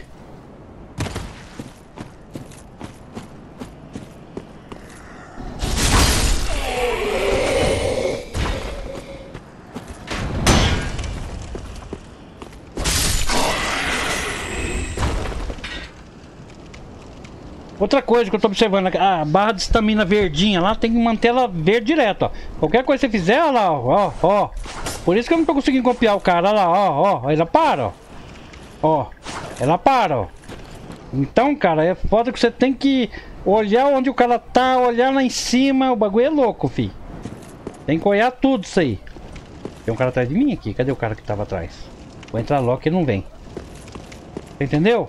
Outra coisa que eu tô observando, a barra de estamina verdinha lá, tem que manter ela verde direto, ó. Qualquer coisa que você fizer, olha lá, ó, ó. Por isso que eu não tô conseguindo copiar o cara, olha lá, ó, ó. Ela para, ó. Ó, ela para, ó. Então, cara, é foda que você tem que olhar onde o cara tá, olhar lá em cima. O bagulho é louco, fi. Tem que olhar tudo isso aí. Tem um cara atrás de mim aqui. Cadê o cara que tava atrás? Vou entrar logo que ele não vem. Entendeu?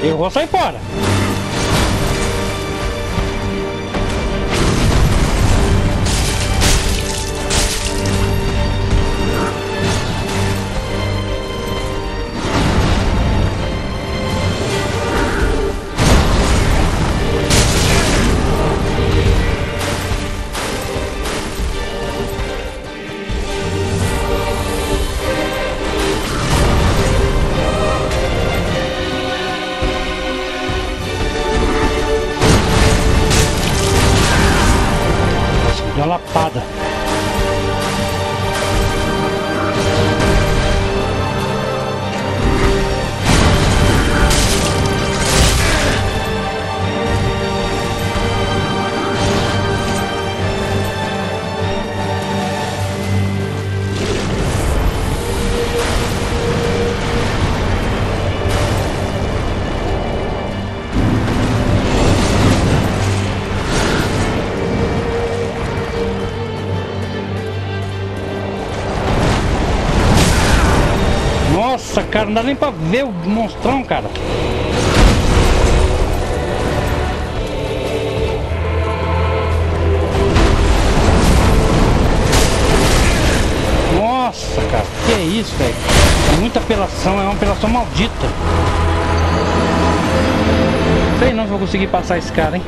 Eu vou sair fora. Deu uma lapada. Nossa, cara, não dá nem pra ver o monstrão, cara. Nossa, cara, que é isso, velho? É muita apelação, é uma apelação maldita. Sei não se vou conseguir passar esse cara, hein?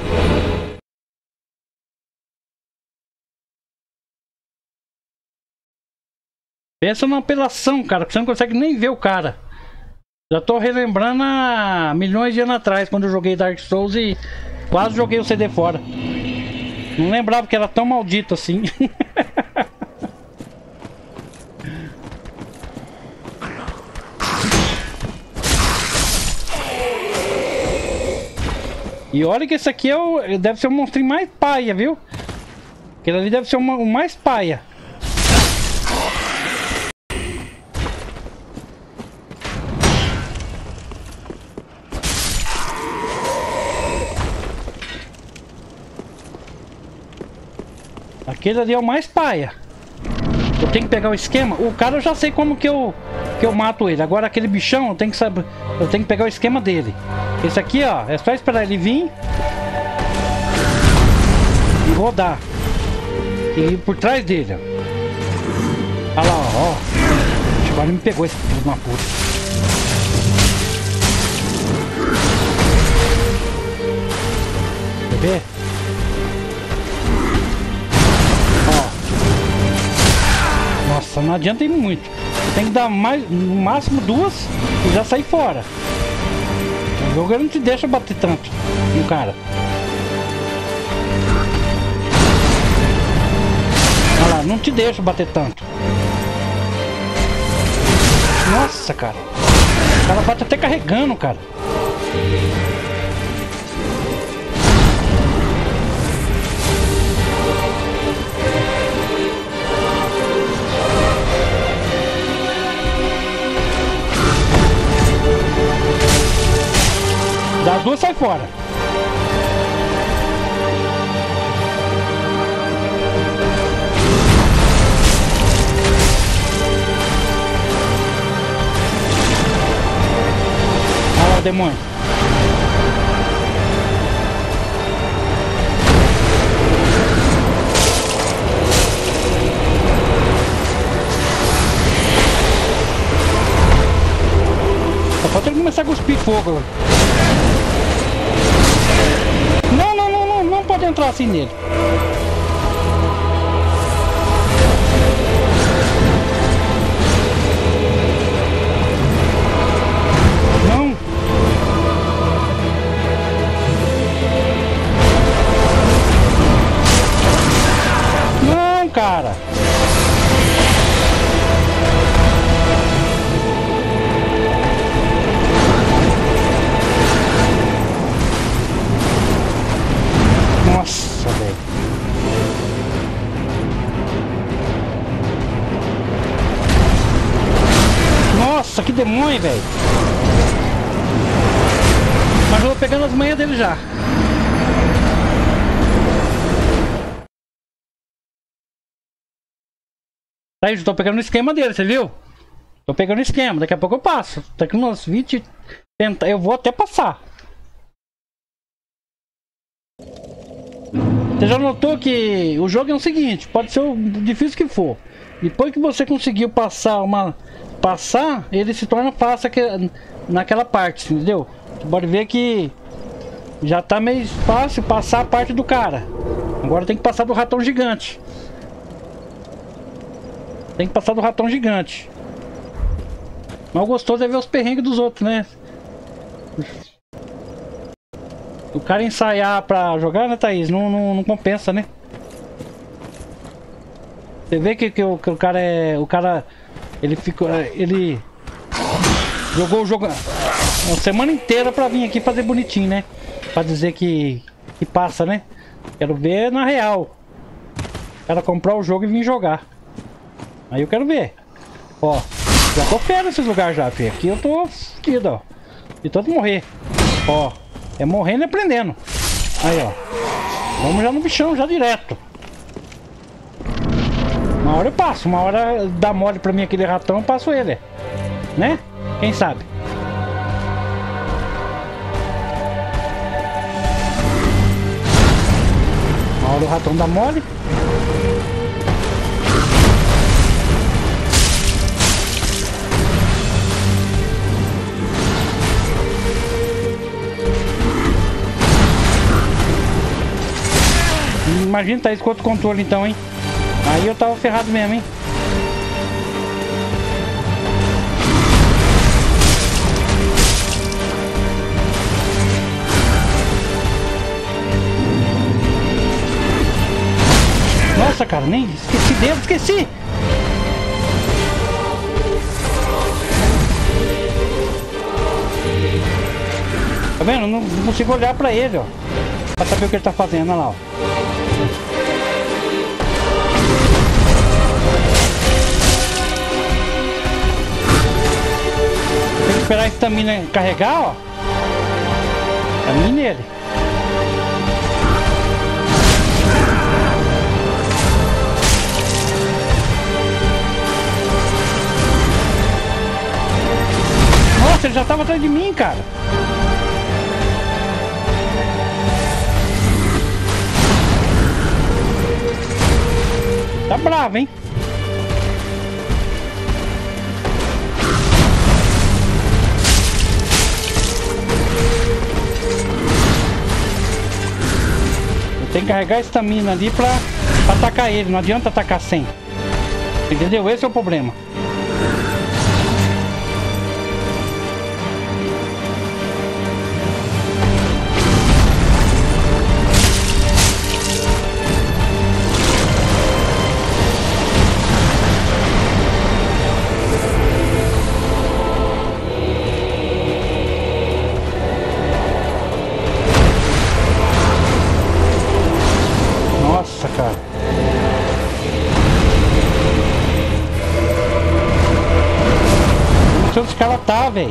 Pensa numa apelação, cara, que você não consegue nem ver o cara. Já tô relembrando há milhões de anos atrás, quando eu joguei Dark Souls e quase joguei o C D fora. Não lembrava que era tão maldito assim. E olha que esse aqui é o, deve ser o monstrinho mais paia, viu? Aquele ali deve ser o, o mais paia. Aquele ali é o mais paia. Eu tenho que pegar o esquema. O cara eu já sei como que eu que eu mato ele. Agora aquele bichão eu tenho que saber. Eu tenho que pegar o esquema dele. Esse aqui, ó, é só esperar ele vir e rodar. E ir por trás dele, ó. Olha lá, ó. Agora ele me pegou esse filho de uma puta. Quer ver? Nossa, não adianta ir muito. Você tem que dar mais, no máximo duas e já sair fora. O jogo não te deixa bater tanto no cara. Olha lá, não te deixa bater tanto. Nossa, cara. O cara bate até carregando, cara. Das duas sai fora. Olha lá o demônio. Só falta ele começar a cuspir fogo. Não, não, não, não, não pode entrar assim nele. Não. Não, cara. Nossa, velho. Nossa, que demônio, velho. Mas eu vou pegando as manhas dele já. Aí, eu tô pegando o esquema dele, você viu? Tô pegando o esquema, daqui a pouco eu passo. Daqui uns vinte, tenta, eu vou até passar. Você já notou que o jogo é o seguinte, pode ser o difícil que for. Depois que você conseguiu passar uma... Passar, ele se torna fácil que, naquela parte, entendeu? Você pode ver que já tá meio fácil passar a parte do cara. Agora tem que passar do ratão gigante. Tem que passar do ratão gigante. Mas o gostoso é ver os perrengues dos outros, né? O cara ensaiar pra jogar, né, Thaís? Não, não, não compensa, né? Você vê que, que, o, que o cara é... O cara... Ele ficou... Ele... Jogou o jogo... Uma semana inteira pra vir aqui fazer bonitinho, né? Pra dizer que... Que passa, né? Quero ver na real. Quero comprar o jogo e vir jogar. Aí eu quero ver. Ó... Já tô fera nesses lugares já, filho. Aqui eu tô fudido, ó. E todo morrer. Ó. É morrendo e aprendendo. Aí, ó. Vamos já no bichão, já direto. Uma hora eu passo. Uma hora dá mole pra mim aquele ratão, eu passo ele. Né? Quem sabe? Uma hora o ratão dá mole. Imagina, tá isso com outro controle então, hein? Aí eu tava ferrado mesmo, hein? Nossa, cara, nem esqueci dele, esqueci! Tá vendo? Não, não consigo olhar pra ele, ó. Pra saber o que ele tá fazendo, olha lá, ó. Tem que esperar a estamina carregar, ó. Estamina nele. Nossa, ele já tava atrás de mim, cara. Tá bravo, hein? Eu tenho que carregar a estamina ali pra, pra atacar ele. Não adianta atacar sem. Entendeu? Esse é o problema. Nossa, cara. Não sei onde esse cara tá, velho.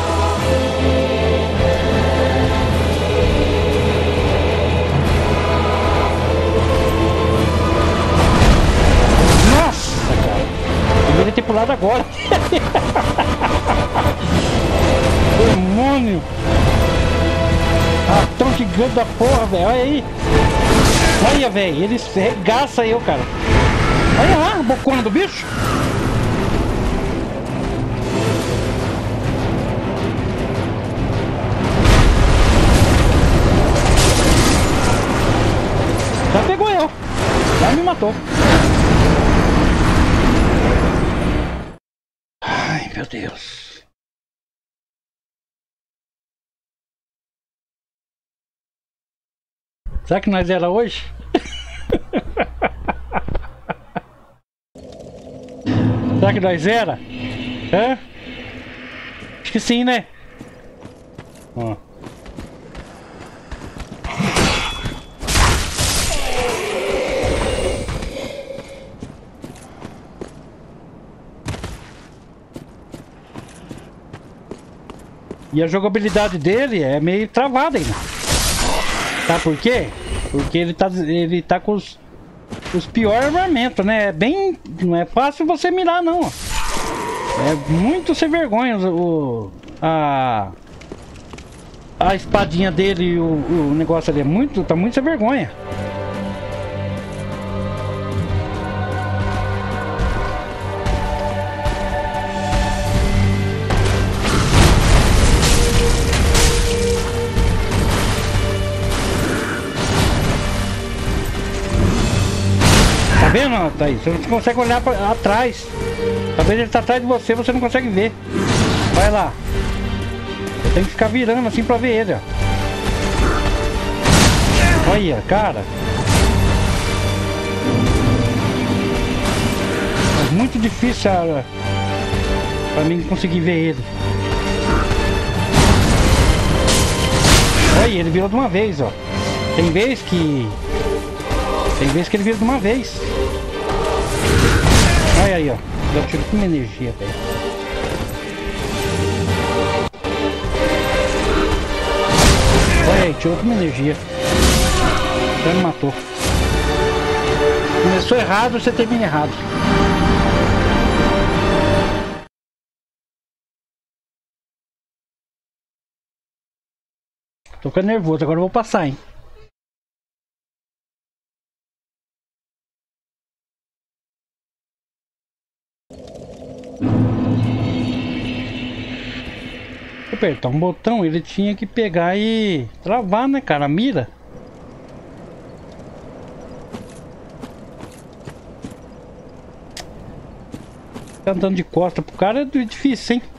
Nossa, cara. Eu deveria ter pulado agora. Demônio. Ah, tão gigante da porra, velho. Olha aí. Olha, velho, eles regaçam eu, cara. Olha lá, a bocona do bicho. Já pegou eu. Já me matou. Ai, meu Deus. Será que nós era hoje? Será que nós era? Hã? Acho que sim, né? Ó. E a jogabilidade dele é meio travada ainda. Sabe por quê? Porque ele tá, ele tá com os, os piores armamentos, né? É bem... Não é fácil você mirar, não. É muito sem vergonha o, a, a espadinha dele e o, o negócio ali. É muito, tá muito sem vergonha. vendo, ó, Thaís? Você não consegue olhar pra, atrás. Talvez ele tá atrás de você, você não consegue ver. Vai lá. Tem que ficar virando assim pra ver ele, ó. Olha, cara. É muito difícil a, pra mim conseguir ver ele. Olha, ele virou de uma vez, ó. Tem vez que... Tem vez que ele vira de uma vez. Olha aí, ó. Deu tiro com uma energia, velho. Olha aí, tirou com uma energia. Já me matou. Começou errado, você termina errado. Tô ficando nervoso, agora eu vou passar, hein. Se apertar um botão, ele tinha que pegar e travar, né, cara, a mira. Tá andando de costa pro cara é difícil, hein.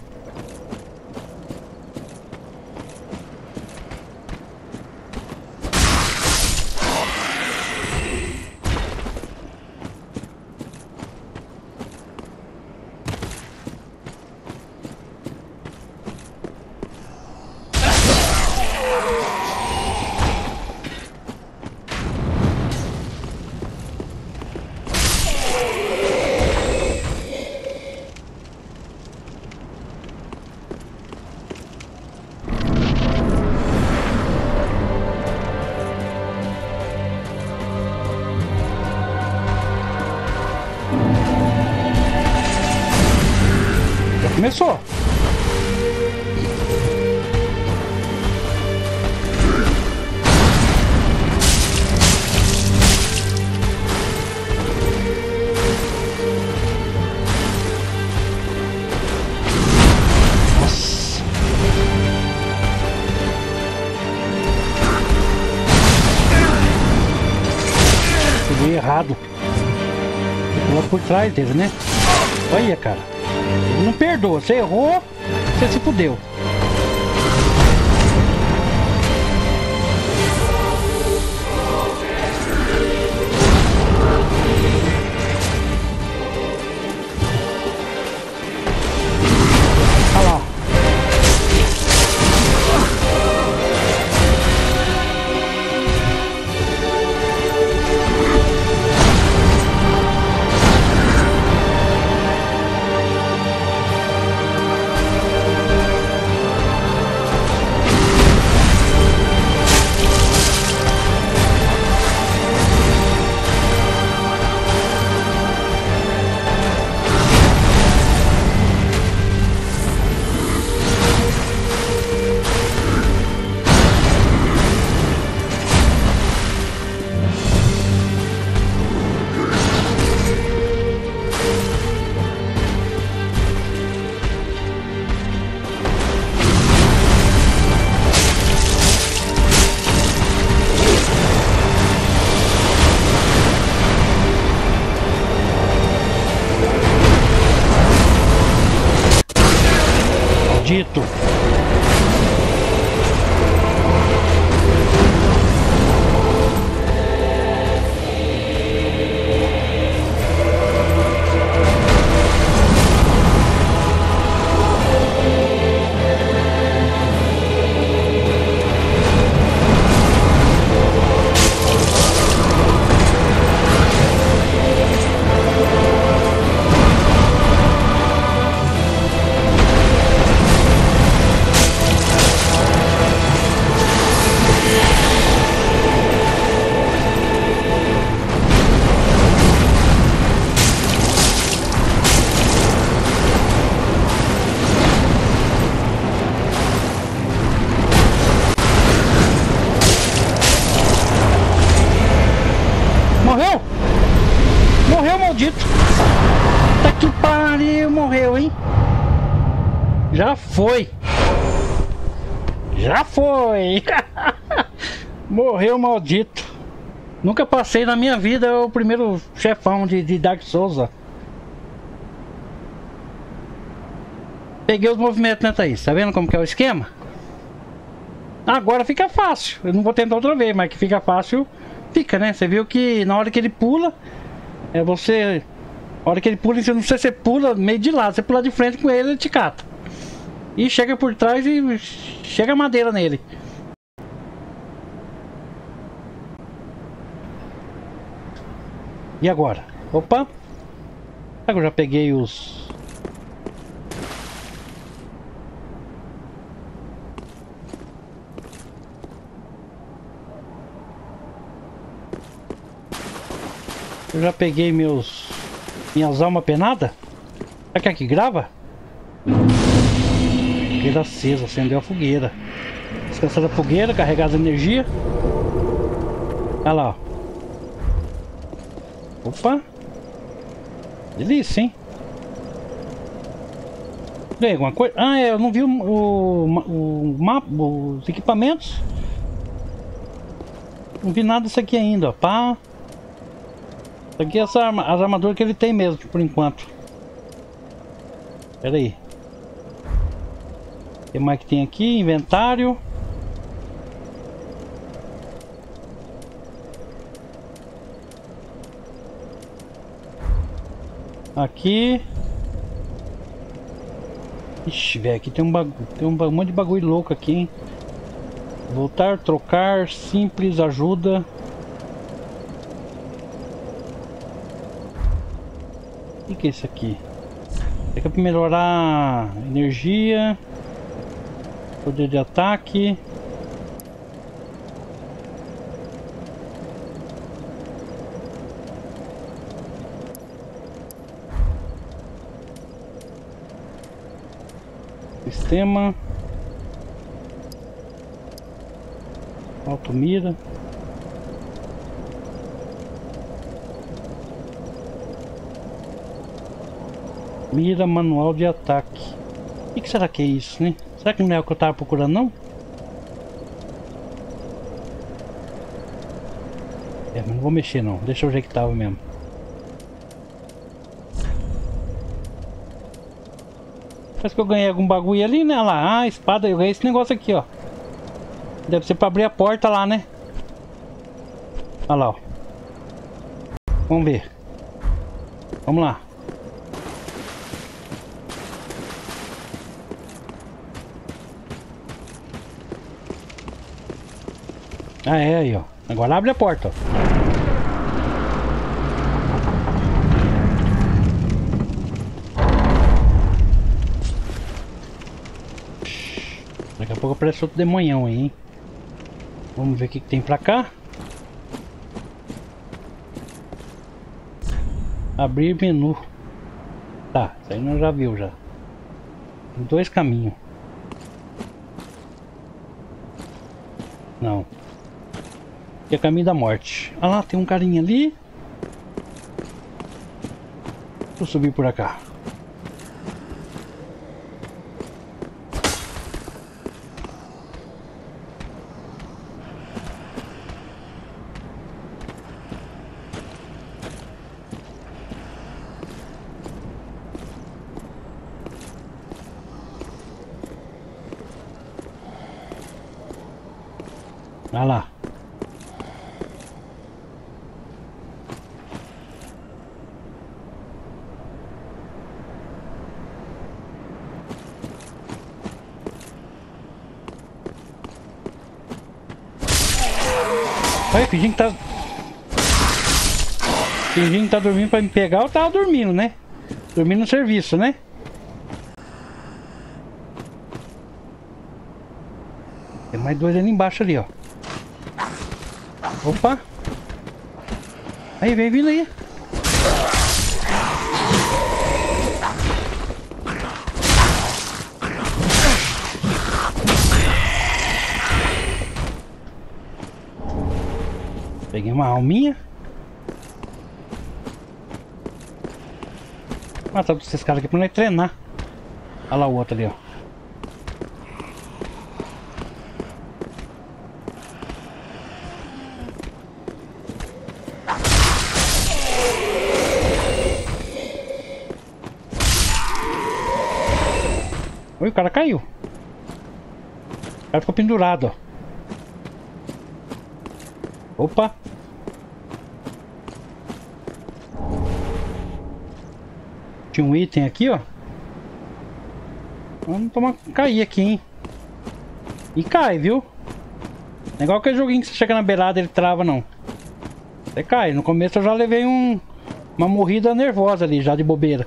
Começou. Nossa. Peguei errado. Pulou por trás dele, né? Olha, cara. Ele não perdoa, você errou, você se fudeu. Olha lá. Maldito. Morreu? Morreu, maldito. Tá que pariu, morreu, hein? Já foi. Já foi. Morreu, maldito. Nunca passei na minha vida, é o primeiro chefão de, de Dark Souls, ó. Peguei os movimentos, né, Thaís? Tá vendo como que é o esquema? Agora fica fácil. Eu não vou tentar outra vez, mas que fica fácil, fica, né? Você viu que na hora que ele pula, é você... Na hora que ele pula, não sei se você pula meio de lado, você pula de frente com ele, ele te cata. E chega por trás e chega a madeira nele. E agora? Opa! Agora eu já peguei os... Eu já peguei meus... Minhas almas penadas. Será que aqui grava? Fogueira acesa, acendeu a fogueira. Descansar da fogueira, carregar as energias. Olha lá, ó. Opa! Delícia, hein? Tem alguma coisa? Ah, é, eu não vi o, o, o mapa, os equipamentos. Não vi nada disso aqui ainda, ó. Pá. Isso aqui é essa arma, as armaduras que ele tem mesmo, por enquanto. Pera aí. O que mais que tem aqui? Inventário. Aqui. Ixi, velho, aqui tem um bagulho, tem um monte de bagulho louco aqui, hein? Voltar, trocar, simples, ajuda. O que que é isso aqui? Isso aqui é pra melhorar energia, poder de ataque. Sistema. Auto mira. Mira manual de ataque. O que, que será que é isso, né? Será que não é o que eu tava procurando, não? É, mas não vou mexer não. Deixa eu ver que tava mesmo. Parece que eu ganhei algum bagulho ali, né? Olha lá, ah, espada, eu ganhei esse negócio aqui, ó. Deve ser pra abrir a porta lá, né? Olha lá, ó. Vamos ver. Vamos lá. Ah, é aí, ó. Agora abre a porta, ó. Daqui a pouco aparece outro demonhão aí, hein? Vamos ver o que, que tem pra cá. Abrir menu. Tá, isso aí nós já viu já. Tem dois caminhos. Não. Aqui é caminho da morte. Ah lá, tem um carinha ali. Vou subir por cá. Vai lá. Olha, fingindo que tá... Fingindo que tá dormindo pra me pegar, eu tava dormindo, né? Dormindo no serviço, né? Tem mais dois ali embaixo ali, ó. Opa! Aí, vem vindo aí. Peguei uma alminha. Matar esses caras aqui pra nós treinar. Olha lá o outro ali, ó. Oi, o cara caiu. O cara ficou pendurado, ó. Opa. Tinha um item aqui, ó. Vamos tomar cair aqui, hein. E cai, viu? Não é igual aquele joguinho que você chega na beirada e ele trava, não. Você cai. No começo eu já levei um, uma morrida nervosa ali, já de bobeira.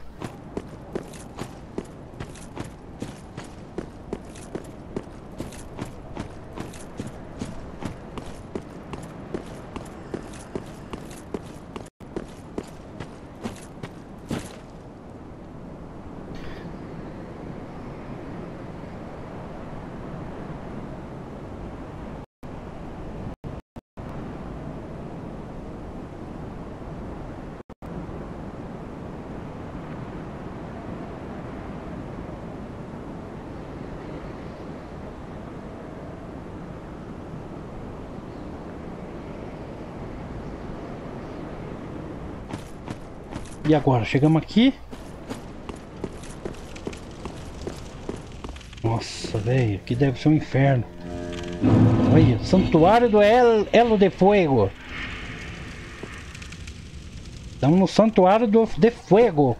E agora? Chegamos aqui. Nossa, velho. Aqui deve ser um inferno. Olha, Santuário do El Elo de Fuego. Estamos no Santuário do de Fuego.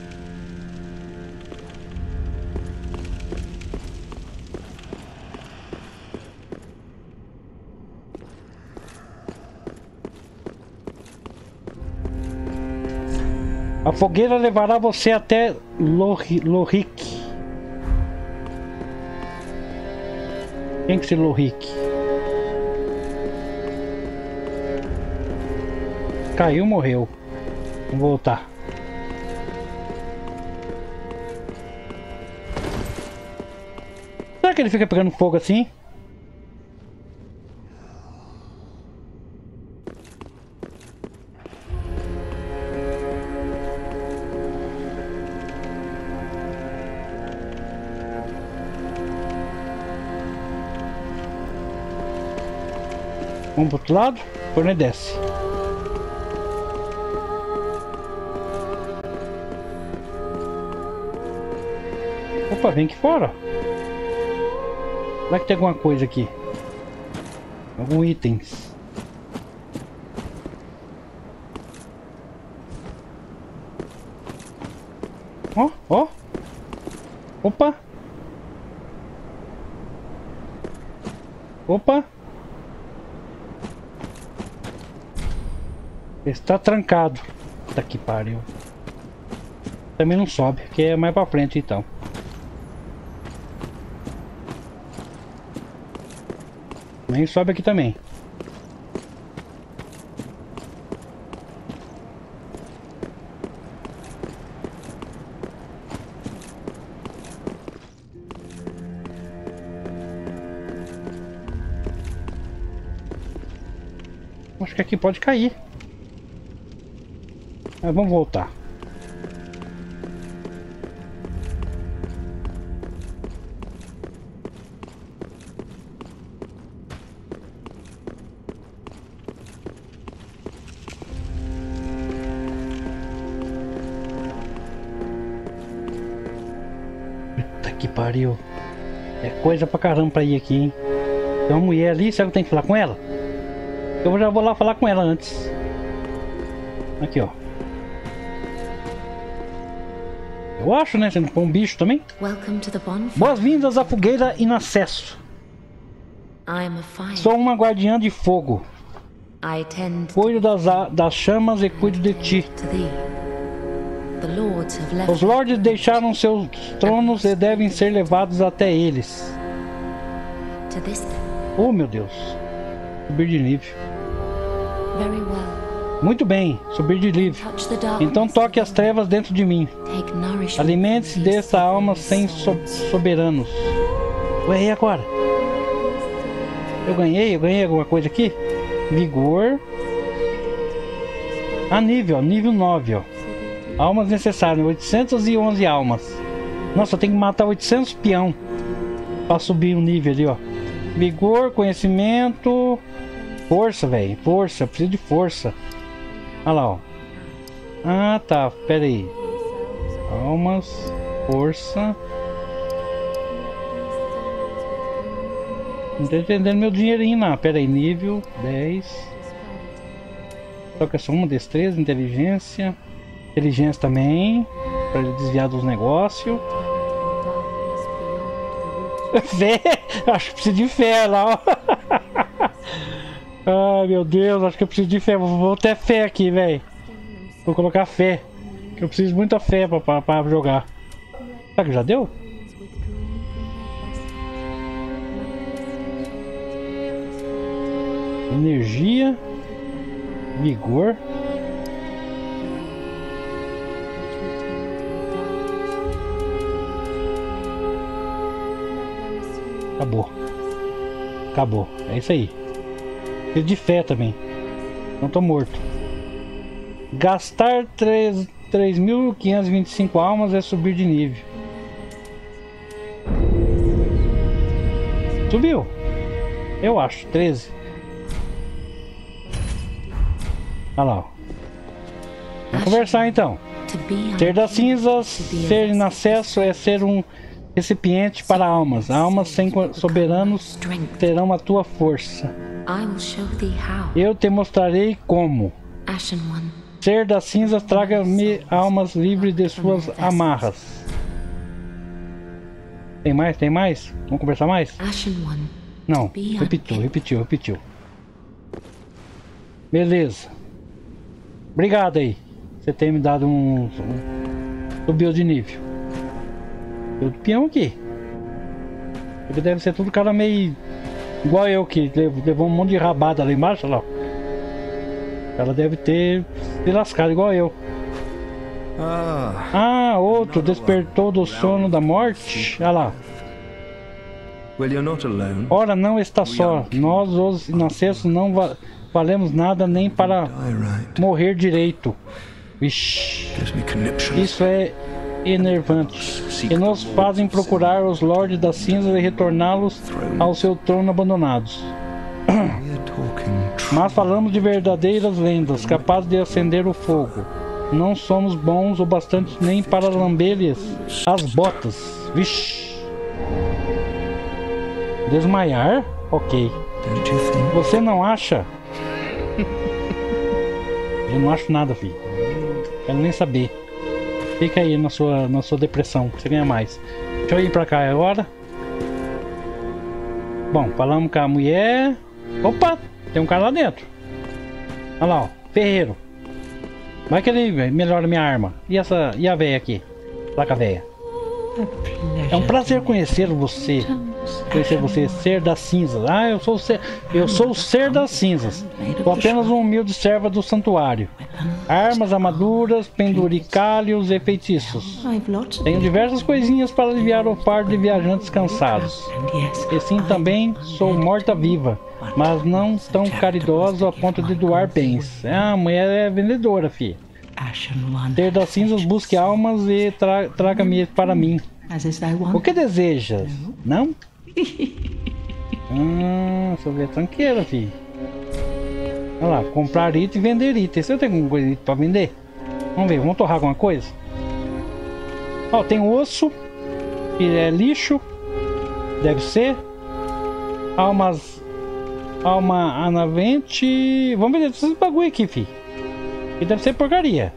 A fogueira levará você até Lorik. Quem que se Lorik? Caiu, morreu. Vamos voltar. Será que ele fica pegando fogo assim? Vamos pro outro lado, o torneio desce. Opa, vem aqui fora. Será que tem alguma coisa aqui? Algum itens? Ó, ó. Opa. Opa. Está trancado. Tá que pariu. Também não sobe, que é mais pra frente então. Nem sobe aqui também. Acho que aqui pode cair. Mas vamos voltar. Puta que pariu. É coisa pra caramba pra ir aqui, hein? Tem uma mulher ali, será que eu tenho que falar com ela? Eu já vou lá falar com ela antes. Aqui, ó. Eu acho, né? Você não põe um bicho também? Boas-vindas à fogueira inacesso. Sou uma guardiã de fogo. Cuido das, das chamas e cuido de ti. Os lords deixaram seus tronos e devem ser levados até eles. Oh, meu Deus. Subir de nível. Muito bem, subir de nível. Então toque as trevas dentro de mim. Alimente-se dessa alma sem so soberanos. Ué, e agora? Eu ganhei? Eu ganhei alguma coisa aqui? Vigor. Ah, nível, nível nove, ó. Almas necessárias, oitocentas e onze almas. Nossa, eu tenho que matar oitocentos peão pra subir o nível ali, ó. Vigor, conhecimento. Força, velho. Força, preciso de força. Olha lá, ó. Ah, tá. Pera aí. Almas. Força. Não tô entendendo meu dinheirinho não. Pera aí, nível dez. Só que é só uma, destreza, inteligência. Inteligência também. Pra ele desviar dos negócios. Fé! Acho que preciso de fé lá, ó. Ai meu Deus, acho que eu preciso de fé. Vou ter fé aqui, velho. Vou colocar fé. Que eu preciso de muita fé pra, pra, pra jogar. Será que já deu? Energia. Vigor. Acabou. Acabou. É isso aí. Preciso de fé também. Não tô morto. Gastar três mil quinhentas e vinte e cinco almas é subir de nível. Subiu. Eu acho. treze. Olha lá. Ó. Vamos conversar então. Ser das cinzas, ser inacesso é ser um recipiente para almas. Almas sem soberanos terão a tua força. Eu te mostrarei como. Ser das cinzas, traga-me almas livres de suas amarras. Tem mais? Tem mais? Vamos conversar mais? Não, repetiu, repetiu, repetiu. Beleza. Obrigado aí. Você tem me dado um... um subiu de nível. Eu do peão aqui. Porque deve ser tudo cara meio... igual eu que levou um monte de rabada lá embaixo, olha lá. Ela deve ter se lascado igual eu. Ah, outro despertou do sono da morte. Olha lá. Ora, não está só. Nós, os inancestos, não va valemos nada nem para morrer direito. Vixe. Isso é enervante. E nos fazem procurar os Lordes das Cinzas e retorná-los ao seu trono abandonados. Mas falamos de verdadeiras lendas, capazes de acender o fogo. Não somos bons o bastante nem para lamber-lhes as botas. Vixe. Desmaiar? Ok. Você não acha? Eu não acho nada, filho. Quero nem saber. Fica aí na sua, na sua depressão, você ganha mais. Deixa eu ir pra cá agora. Bom, falamos com a mulher. Opa, tem um cara lá dentro. Olha lá, ó, ferreiro. Vai que ele melhora minha arma. E essa, e a véia aqui? Placa véia. É um prazer conhecer você. Conhecer você, ser das cinzas. Ah, eu sou o ser, eu sou o ser das cinzas. Sou apenas um humilde servo do santuário. Armas, armaduras, penduricalhos e feitiços. Tenho diversas coisinhas para aliviar o fardo de viajantes cansados. E sim, também sou morta-viva, mas não tão caridoso a ponto de doar bens. Ah, a mulher é vendedora, filha. Ser das cinzas, busque almas e tra traga-me para mim. O que desejas? Não? Hum, deixa eu ver, tranqueira, filho. Olha lá, comprar item e vender item. Você tem alguma coisa para vender? Vamos ver, vamos torrar alguma coisa? Ó, tem osso, que é lixo, deve ser. Almas, alma anavente. Vamos vender esses bagulho aqui, filho. Que deve ser porcaria.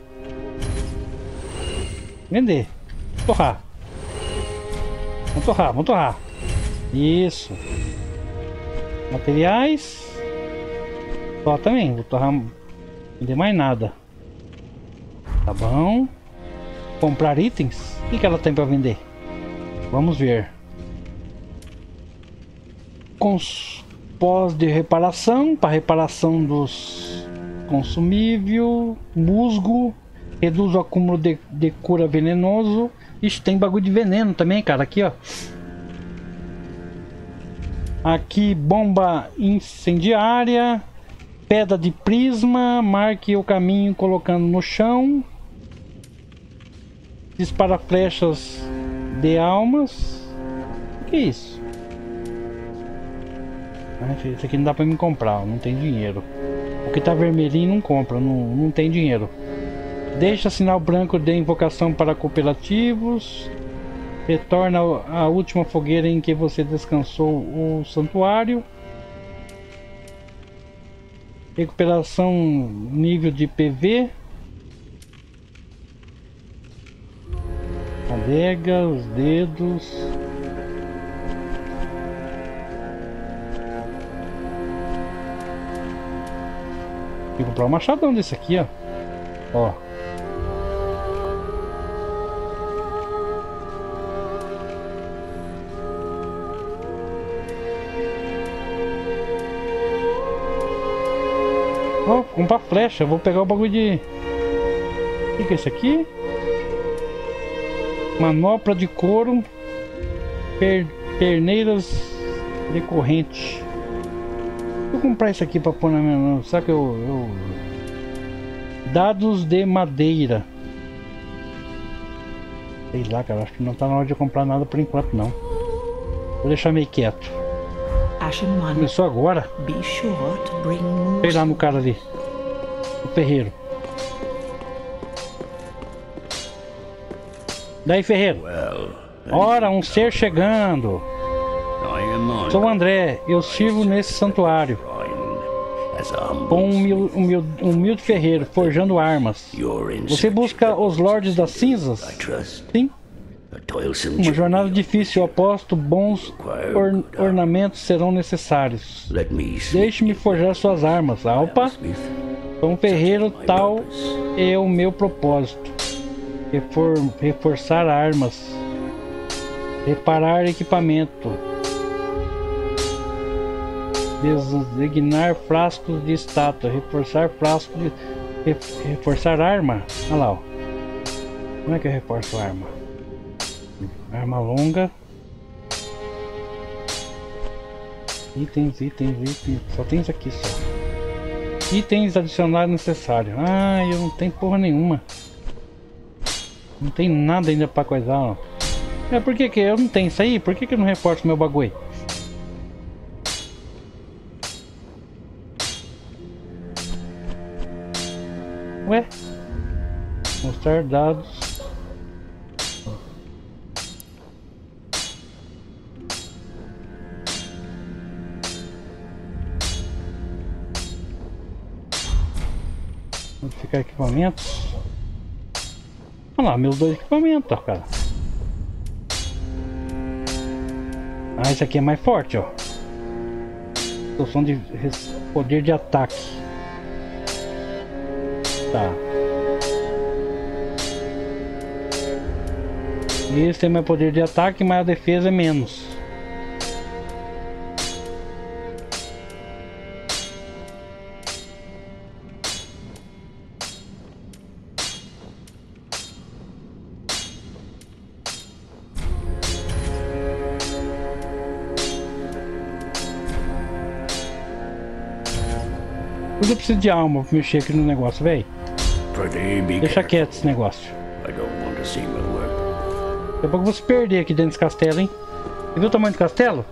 Vender. Torrar. Vamos torrar, vamos torrar. Isso. Materiais. Só também, vou torrar. Não vender mais nada. Tá bom. Comprar itens. O que, que ela tem para vender? Vamos ver. Com pós de reparação. Para reparação dos consumível. Musgo. Reduz o acúmulo de, de cura venenoso. Ixi, tem bagulho de veneno também, cara. Aqui, ó. Aqui, bomba incendiária. Pedra de prisma. Marque o caminho colocando no chão. Dispara flechas de almas. O que é isso? Isso aqui não dá pra me comprar, ó, não tem dinheiro. O que tá vermelhinho não compra, não, não tem dinheiro. Deixa sinal branco de invocação para cooperativos. Retorna à última fogueira em que você descansou o santuário. Recuperação nível de P V. Adega, os dedos. Vou comprar um machadão desse aqui, ó. Ó. Ó, vou comprar flecha. Vou pegar o bagulho de... O que que é isso aqui? Manopla de couro. Per... Perneiras decorrentes. Vou comprar isso aqui pra pôr na minha... Será que eu, eu... Dados de madeira. Sei lá, cara. Acho que não tá na hora de comprar nada por enquanto, não. Vou deixar meio quieto. Começou agora. Sei lá no cara ali. O ferreiro. Daí, ferreiro. Ora, um ser chegando. Sou o André. Eu sirvo nesse santuário. Com um humilde, humilde, humilde ferreiro, forjando armas. Você busca os Lordes das Cinzas? Sim. Uma jornada difícil, eu aposto bons or ornamentos serão necessários. Deixe-me forjar suas armas. Ah, opa! Sou um ferreiro, tal é o meu propósito. Refor reforçar armas. Reparar equipamento. Designar frascos de estátua. Reforçar frascos de... Re reforçar arma. Olha lá, ó. Como é que eu reforço a arma? Arma longa. Itens, itens, itens. Só tem isso aqui só. Itens adicionais necessários. Ah, eu não tenho porra nenhuma. Não tem nada ainda pra coisar, ó. É, por que que eu não tenho isso aí? Por que que eu não reforço meu bagulho? Ué? Mostrar dados. Modificar equipamentos. Olha lá, meus dois equipamentos, ó, cara. Ah, esse aqui é mais forte, ó. Solução de poder de ataque. Tá. Esse tem mais poder de ataque, mas a defesa é menos. Eu preciso de alma pra mexer aqui no negócio, velho. Deixa quieto esse negócio. Daqui a pouco eu vou se perder aqui dentro desse castelo, hein? Você viu o tamanho do castelo?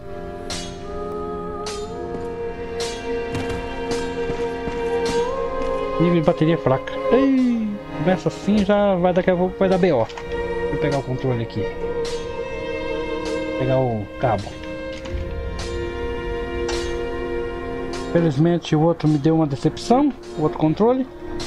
Nível de bateria fraca. Ei, começa assim, já vai, daqui a pouco vai dar B O. Vou pegar o controle aqui. Pegar o cabo. Felizmente o outro me deu uma decepção, o outro controle.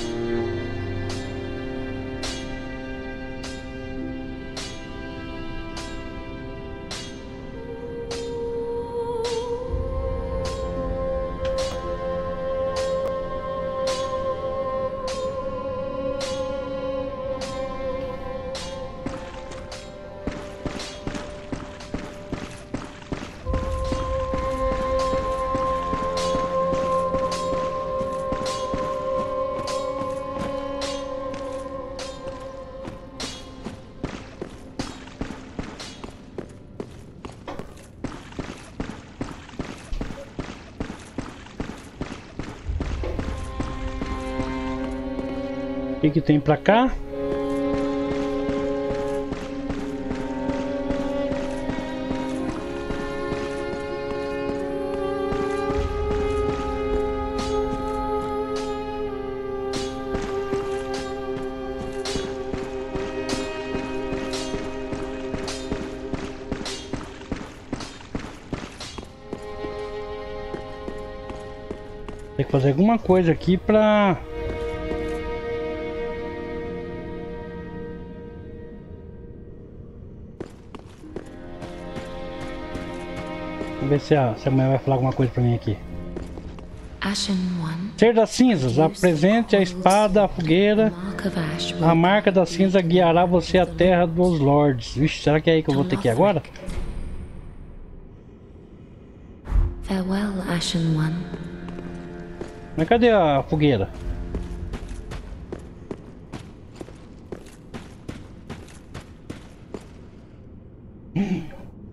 O que que tem pra cá? Tem que fazer alguma coisa aqui pra... Vamos ver se a, se a mulher vai falar alguma coisa pra mim aqui. Ser das cinzas, apresente a espada, a fogueira. A marca da cinza guiará você à terra dos lords. Vixe, será que é aí que eu vou ter que ir agora? Farewell, Ashen One. Mas cadê a fogueira? Hum.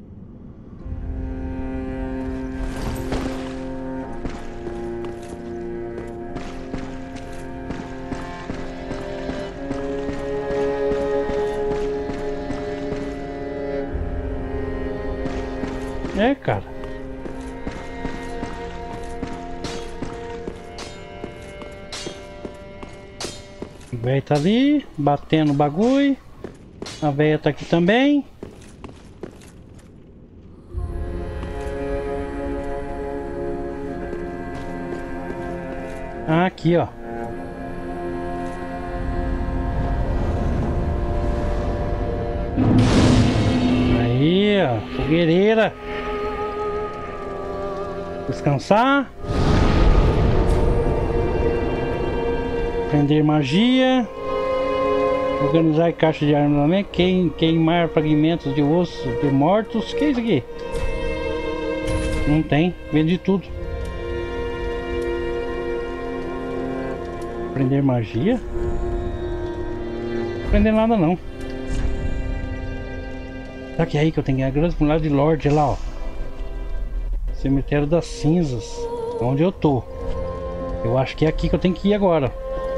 É, cara. O velho tá ali, batendo o bagulho. A velha tá aqui também. Ah, aqui, ó. Aí, ó. Fogueireira. Descansar. Prender magia. Organizar caixa de armamento. Queim, queimar fragmentos de osso de mortos. Que é isso aqui? Não tem. Vende tudo. Prender magia? Não prender nada não. Será que é aí que eu tenho que ir? A grande mulher de Lorde lá, ó. Cemitério das Cinzas. Onde eu tô. Eu acho que é aqui que eu tenho que ir agora.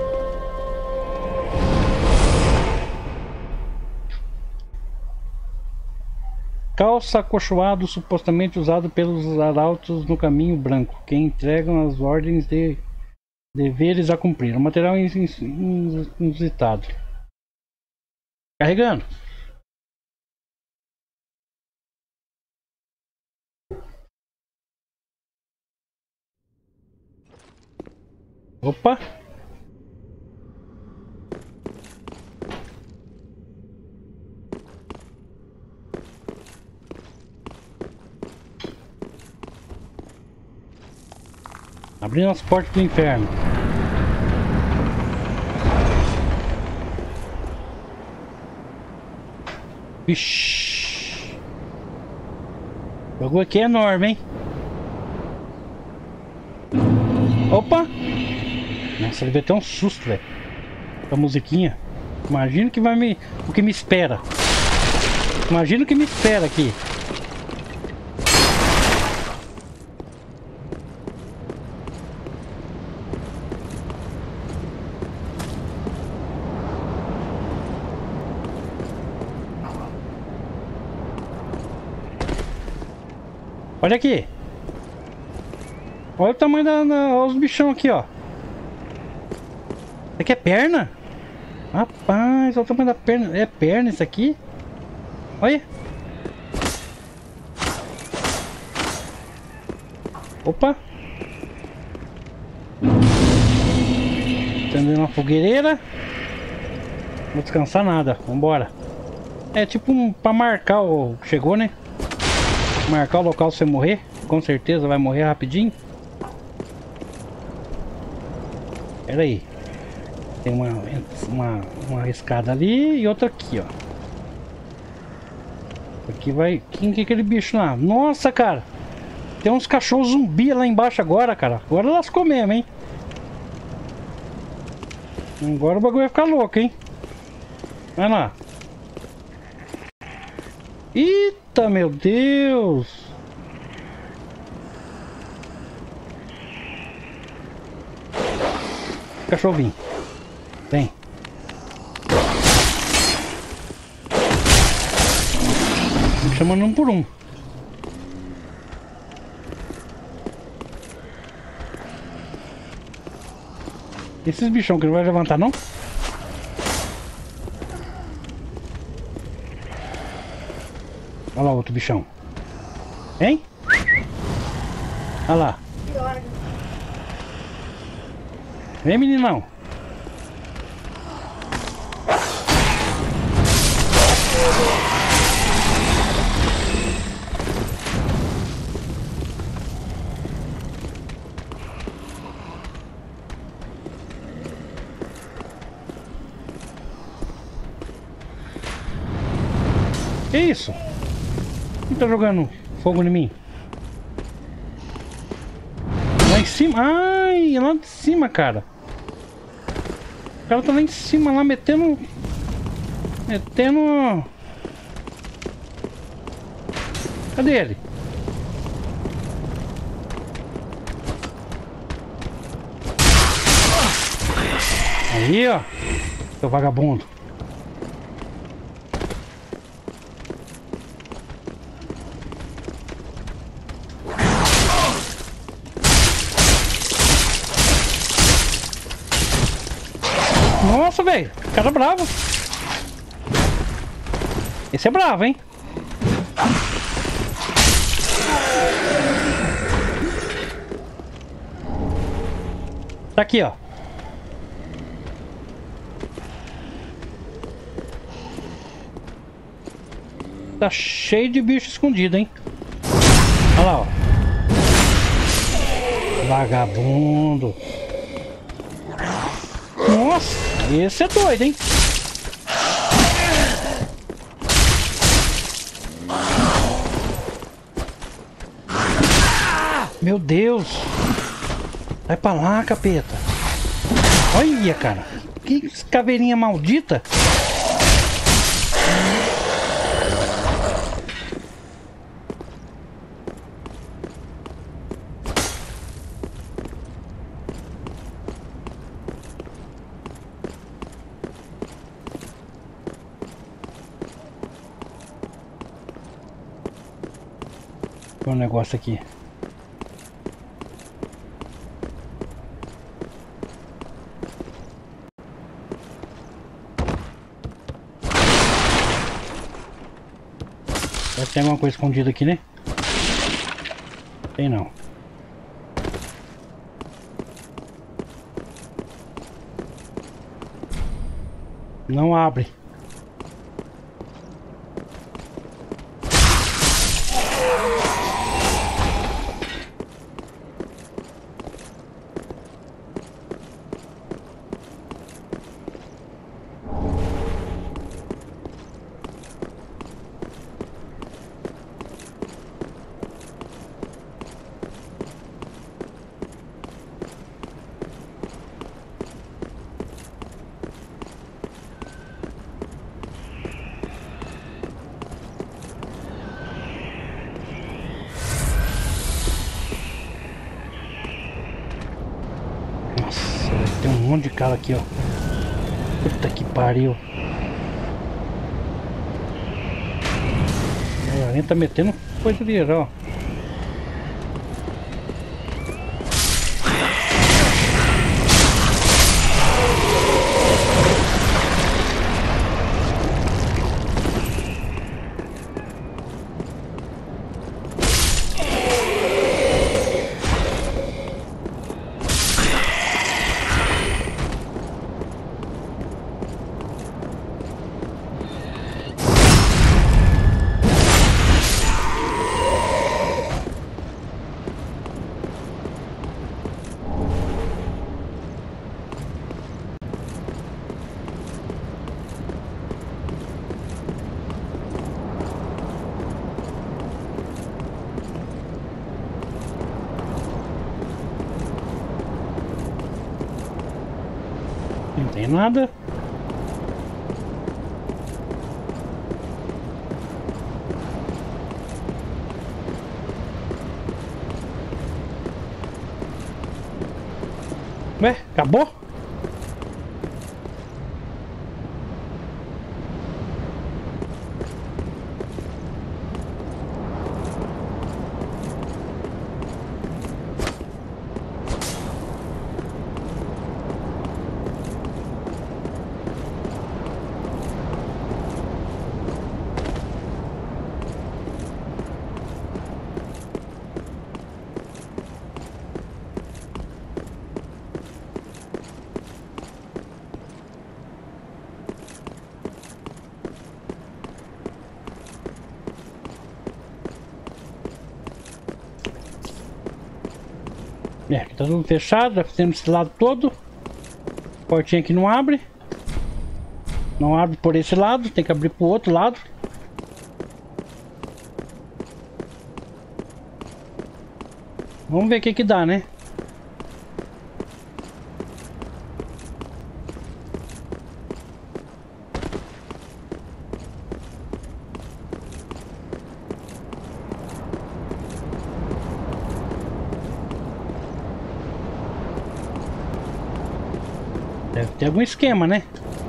Calça acolchoado supostamente usado pelos arautos no Caminho Branco, que entregam as ordens de deveres a cumprir. Um material inusitado. Carregando. Opa! Abrindo as portas do inferno. Vixi. O bagulho aqui é enorme, hein? Opa! Nossa, ele vai ter um susto, velho. Com a musiquinha. Imagina que vai me... o que me espera. Imagina o que me espera aqui. Olha aqui. Olha o tamanho da... da olha os bichão aqui, ó. Isso aqui é perna? Rapaz, olha o tamanho da perna. É perna isso aqui? Olha. Opa. Acendendo uma fogueireira. Não vou descansar nada. Vambora. É tipo um... pra marcar o... chegou, né? Marcar o local se você morrer. Com certeza vai morrer rapidinho. Pera aí. Tem uma, uma, uma escada ali e outra aqui, ó. Aqui vai... Quem que é aquele bicho lá? Nossa, cara! Tem uns cachorros zumbi lá embaixo agora, cara. Agora lascou mesmo, hein? Agora o bagulho vai ficar louco, hein? Vai lá. Eita, meu Deus! Cachorrinho. Vem. Chamando um por um. Esses bichão que não vai levantar, não? Olha lá outro bichão. Hein? Olha lá. Vem, meninão. Que isso? Quem tá jogando fogo em mim? Lá em cima? Ai, lá de cima, cara. O cara tá lá em cima, lá metendo... Metendo... Cadê ele? Aí, ó. Seu vagabundo. Nossa, velho. Cara bravo. Esse é bravo, hein? Tá aqui, ó. Tá cheio de bicho escondido, hein? Olha lá, ó. Vagabundo. Nossa, esse é doido, hein? Meu Deus. Vai pra lá, capeta. Olha, cara. Que caveirinha maldita. Tem um negócio aqui. Deve ter alguma coisa escondida aqui, né? Tem não. Não abre. Tem um monte de cara aqui, ó. Puta que pariu. A gente tá metendo coisa ali, ó. Não tem nada. Ué, acabou? É, aqui tá tudo fechado, já fizemos esse lado todo. Portinha aqui não abre. Não abre por esse lado, tem que abrir pro outro lado. Vamos ver o que que dá, né? Deve ter algum esquema, né?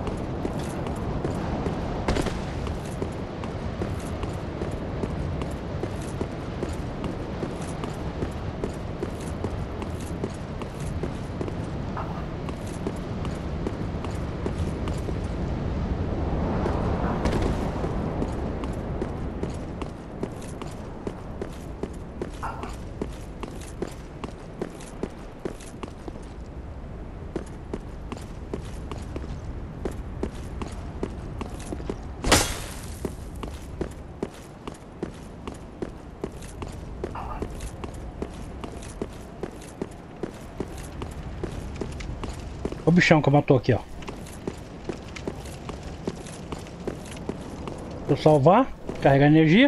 O bichão que eu matou aqui, ó. Deixa eu salvar, carregar energia.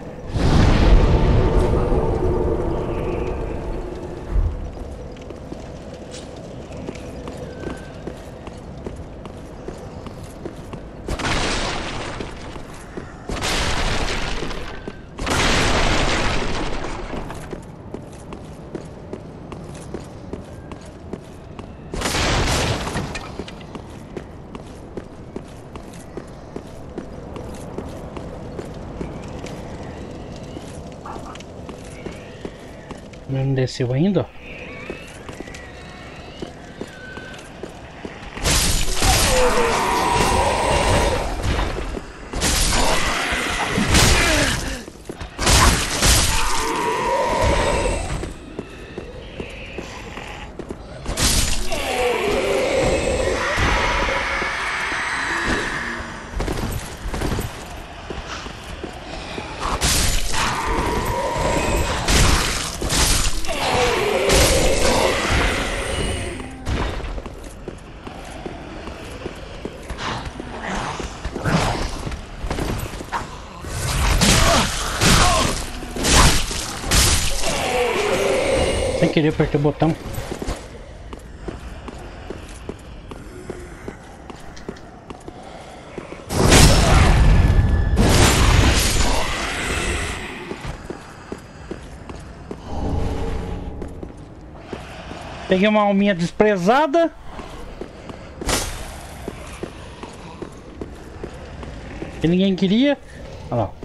Não desceu ainda, ó. Sem querer apertar o botão. Peguei uma alminha desprezada. Que ninguém queria. Olha lá.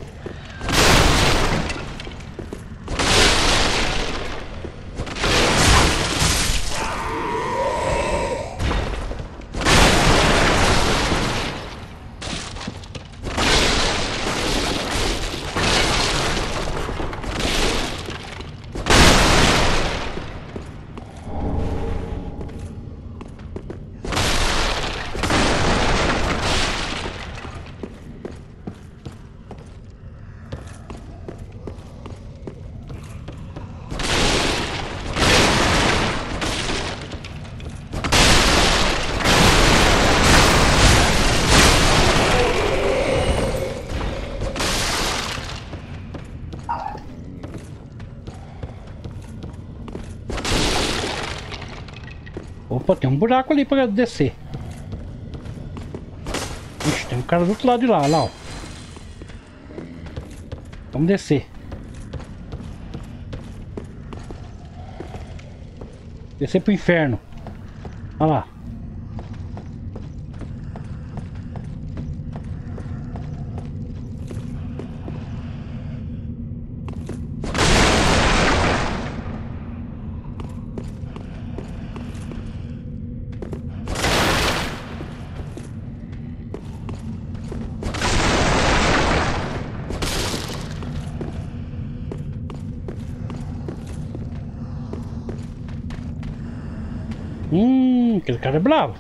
Opa, tem um buraco ali pra descer. Ixi, tem um cara do outro lado de lá, lá, ó. Vamos descer. Descer pro inferno. Olha lá. Hum, aquele cara é bravo.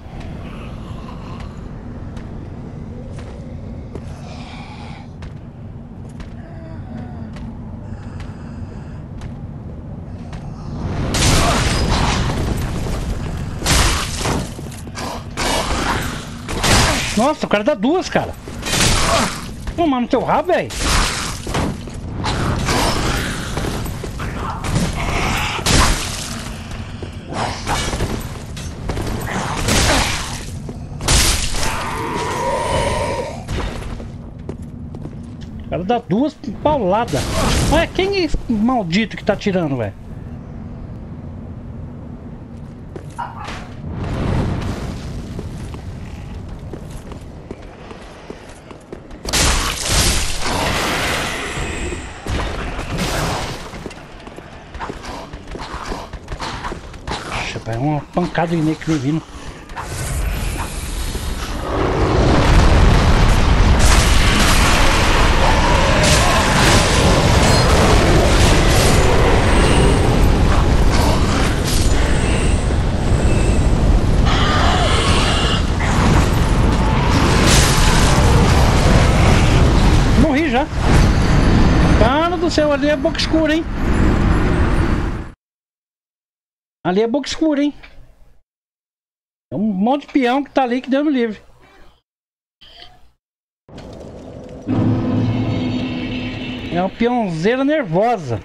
Nossa, o cara dá duas, cara. Toma no teu rabo, velho. O cara dá duas pauladas. Olha, quem é esse maldito que tá atirando, velho? É uma pancada de que vindo. Morri já. Cara do céu, ali é boca escura, hein? Ali é boca escura, hein? É um monte de peão que tá ali que deu no livre. É uma peãozeira nervosa.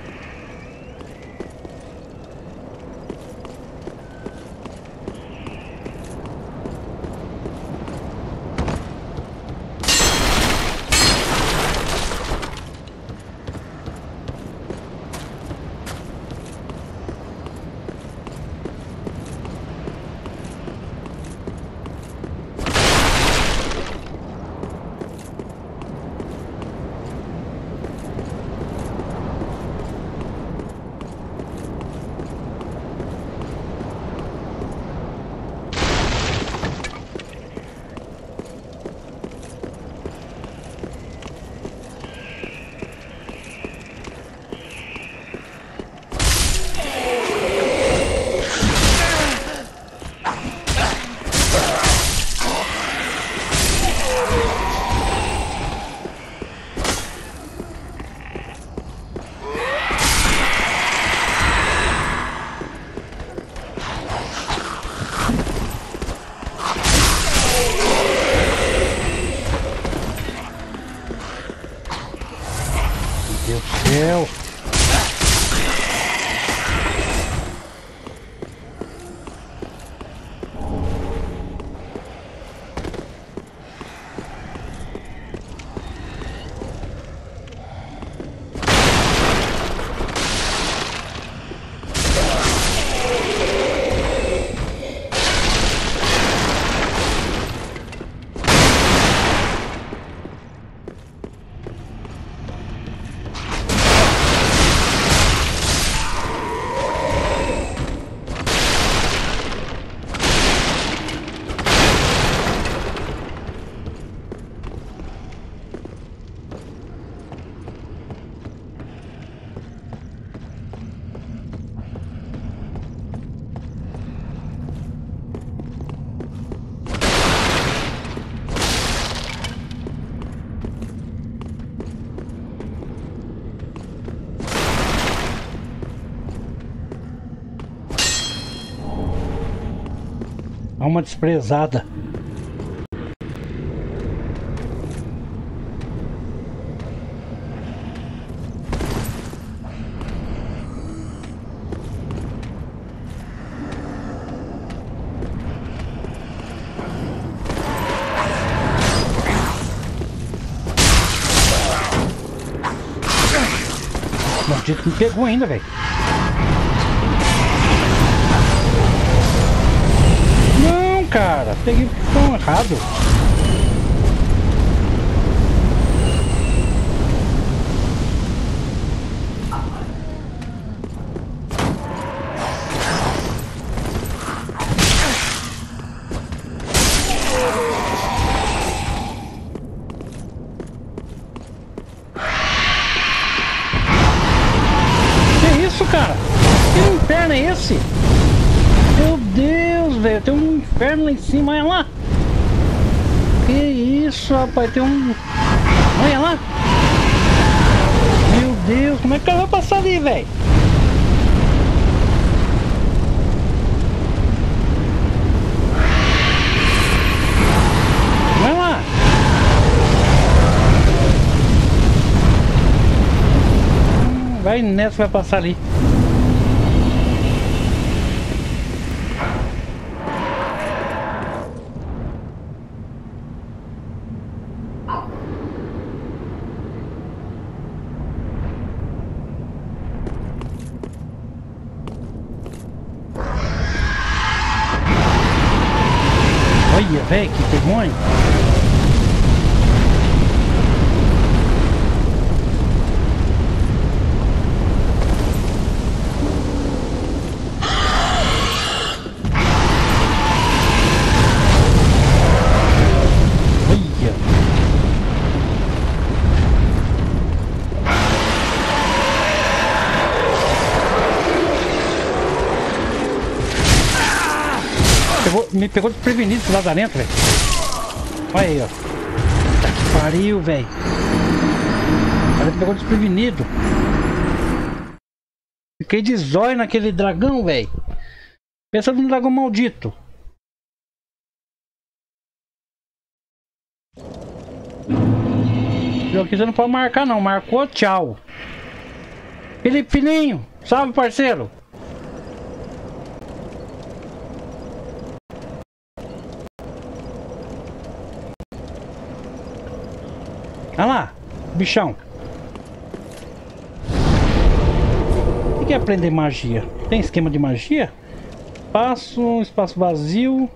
Meu Deus do céu. Alma desprezada. O maldito me pegou ainda, velho. Cara, peguei o botão errado. Que isso, cara? Que inferno é esse? Meu Deus, velho, tem um inferno lá em cima, olha lá. Que isso, rapaz, tem um... Olha lá. Meu Deus, como é que o cara vai passar ali, velho? Vai nessa, vai passar ali. Olha, velho, que demônio. Pegou, me pegou desprevenido esse lazarento, velho. Olha aí, ó. Tá que pariu, velho. Ele pegou desprevenido. Fiquei de zóio naquele dragão, velho. Pensa num dragão maldito. Aqui você não pode marcar não. Marcou, tchau. Felipe Fininho. Salve, parceiro. Olha lá, bichão. O que é aprender magia? Tem esquema de magia? Espaço, espaço vazio.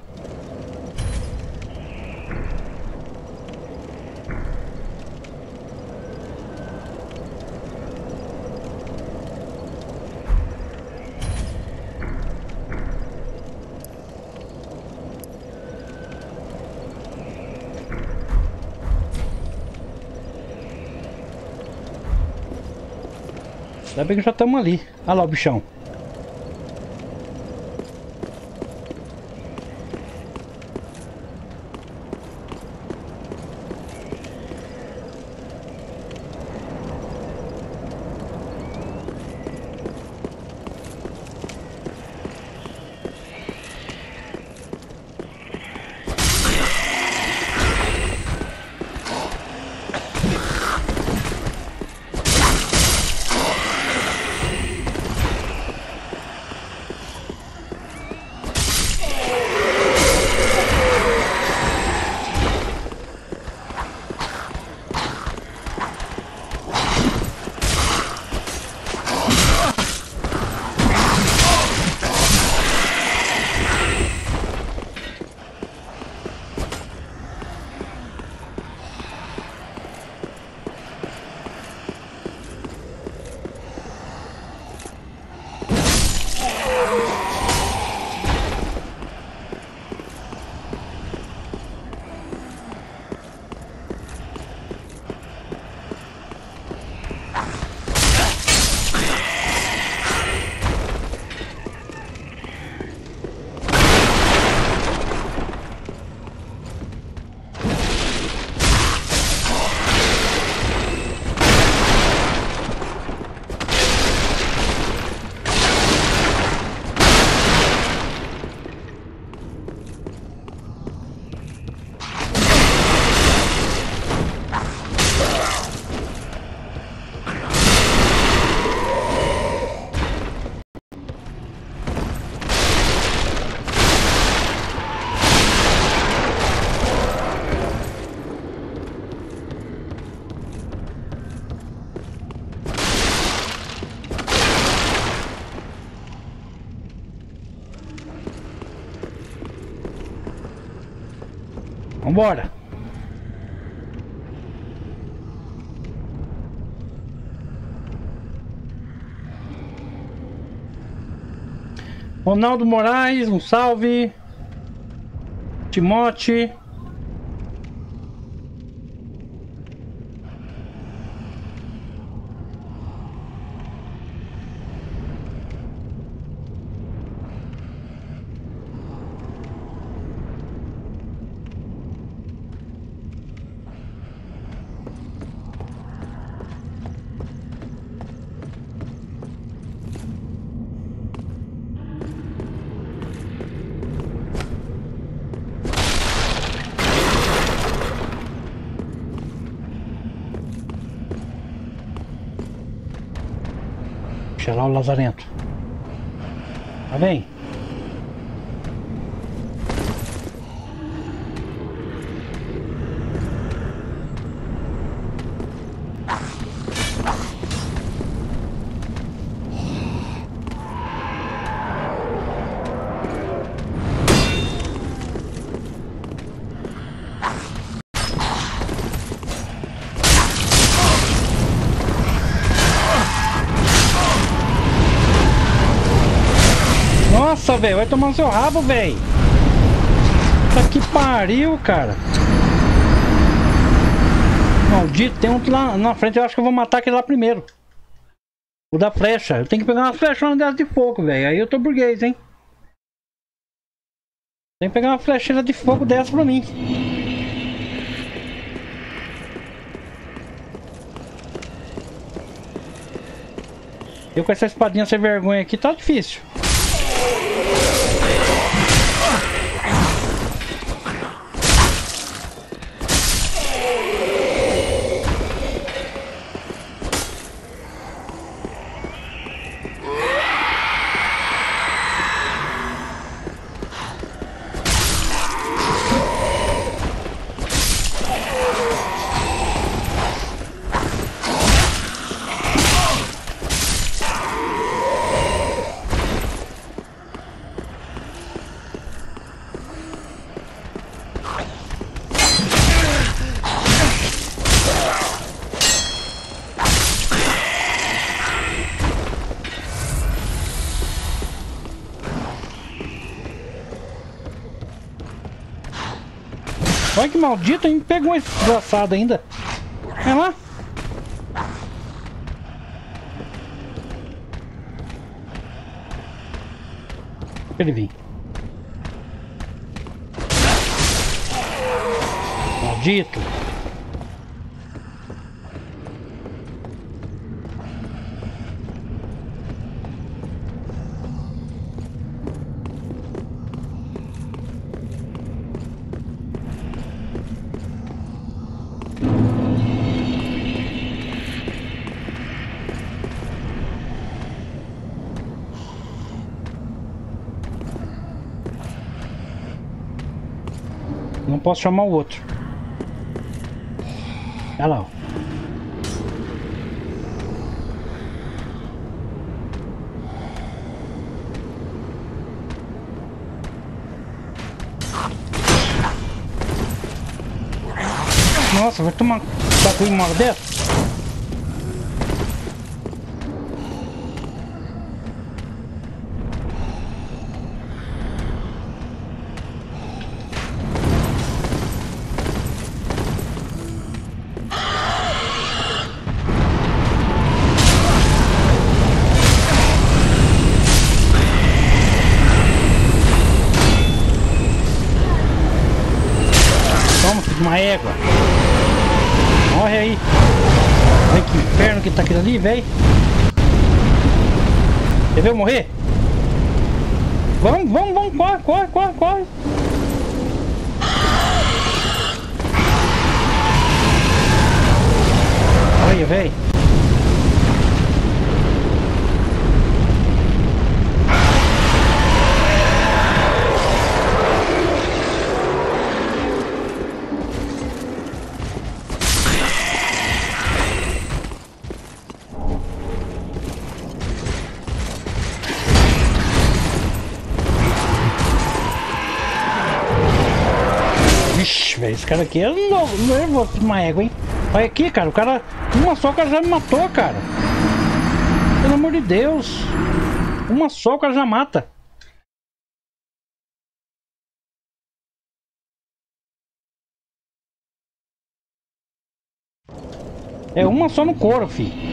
Ainda bem que já estamos ali. Olha lá o bichão. Vambora. Ronaldo Moraes, um salve. Timote. Deixa lá o lazarento. Tá bem? Nossa, velho, vai tomar no seu rabo, velho. Puta que pariu, cara. Maldito, tem outro lá na frente. Eu acho que eu vou matar aquele lá primeiro. O da flecha. Eu tenho que pegar umas flechonas dessas de fogo, velho. Aí eu tô burguês, hein. Tem que pegar uma flecheira de fogo dessa pra mim. Eu com essa espadinha sem vergonha aqui tá difícil. Olha que maldito, hein? Pegou esse desgraçado ainda. Vai lá. Ele vem. Maldito. Não posso chamar o outro. Olha lá, ó. Nossa, vai tomar bagulho uma hora dessa? Uma égua. Morre aí. Olha que inferno que tá aquilo ali, velho. Você veio morrer? Vamos, vamos, vamos. Corre, corre, corre, corre. Olha, velho. Esse cara aqui é nervoso de uma égua, hein? Olha aqui, cara, o cara, uma só o cara já me matou, cara. Pelo amor de Deus. Uma só o cara já mata. É uma só no couro, fi.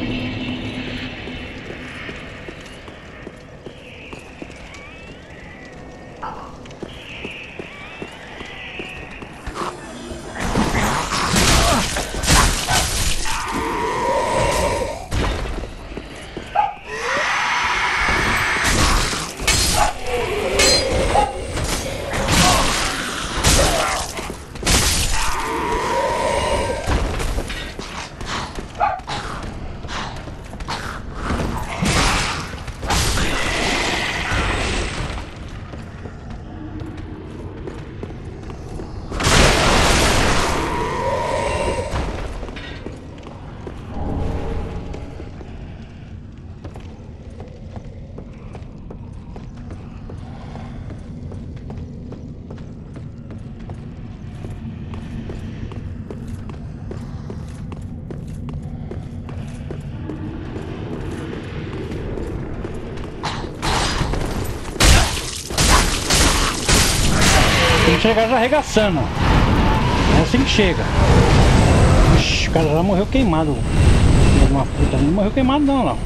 que chegar já arregaçando. É assim que chega. Ixi, o cara já morreu queimado. Uma puta, não morreu queimado não, não.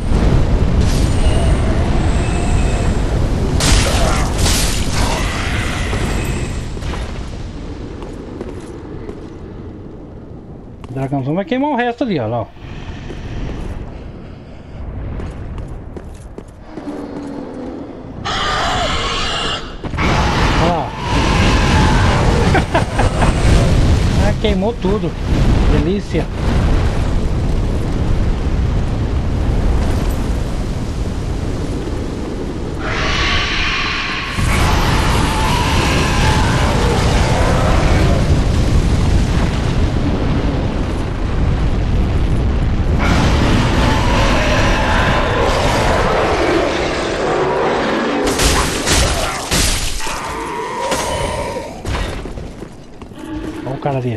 O dragãozão vai queimar o resto ali, ó. Lá, ó. Olha lá. Ah, queimou tudo. Delícia. Olha o cara ali.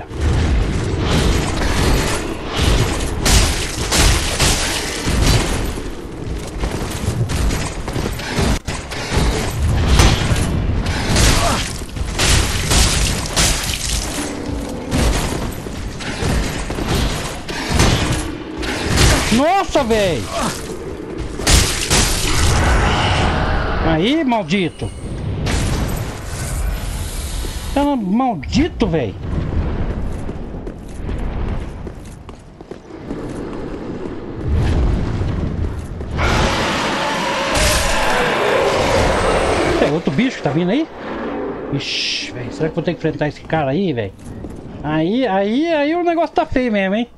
Nossa, velho! Aí, maldito! Tá maldito, velho! É outro bicho que tá vindo aí? Ixi, velho, será que eu vou ter que enfrentar esse cara aí, velho? Aí, aí, aí o negócio tá feio mesmo, hein?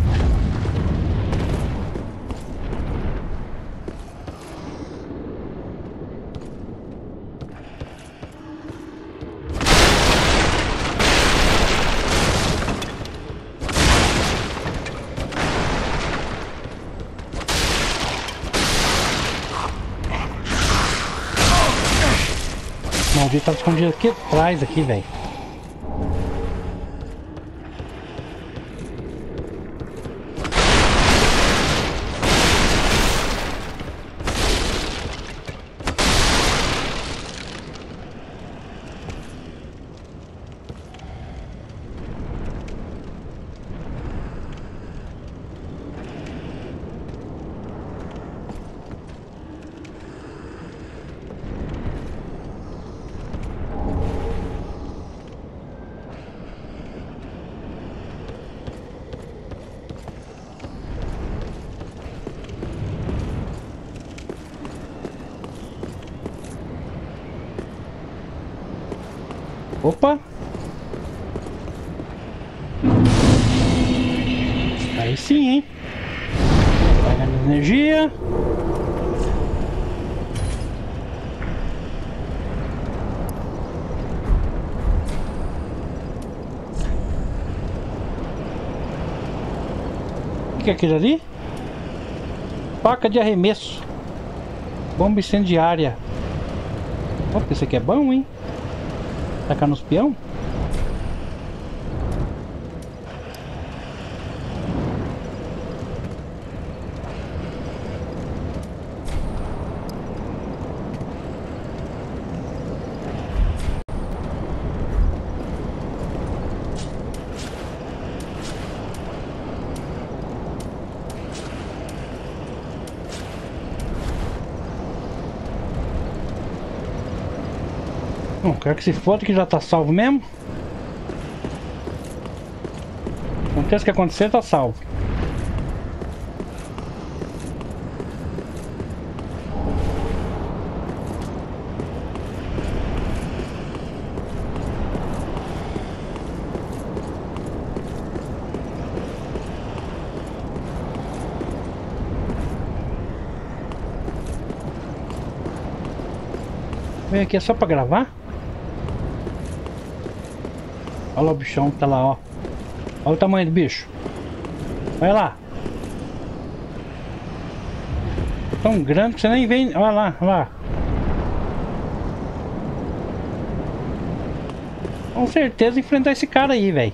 O maldito tá escondido aqui atrás, aqui, velho. Opa! Aí sim, hein? Pegando energia. O que é aquilo ali? Faca de arremesso. Bomba incendiária. Opa, esse aqui é bom, hein? Tacar nos peão? Não, quero que se foda que já tá salvo mesmo. Aconteça o que acontecer, tá salvo. Vem aqui, é só pra gravar? Olha o bichão que tá lá, ó. Olha o tamanho do bicho. Olha lá. Tão grande que você nem vem. Olha lá, olha lá. Com certeza enfrentar esse cara aí, velho.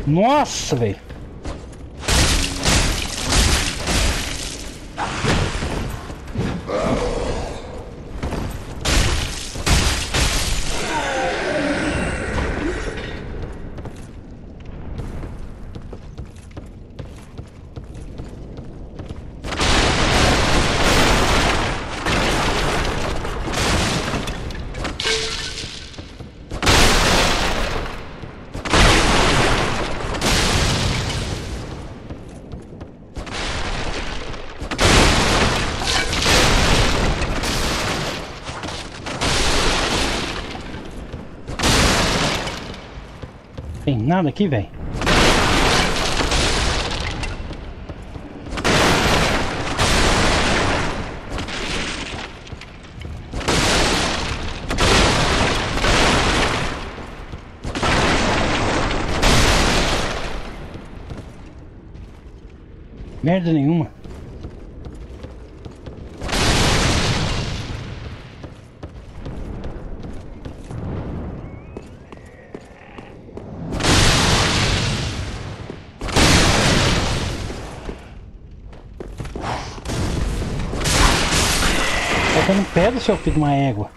Nossa, velho. Tem nada aqui, velho. Merda nenhuma. Tá no pé do seu filho de uma égua.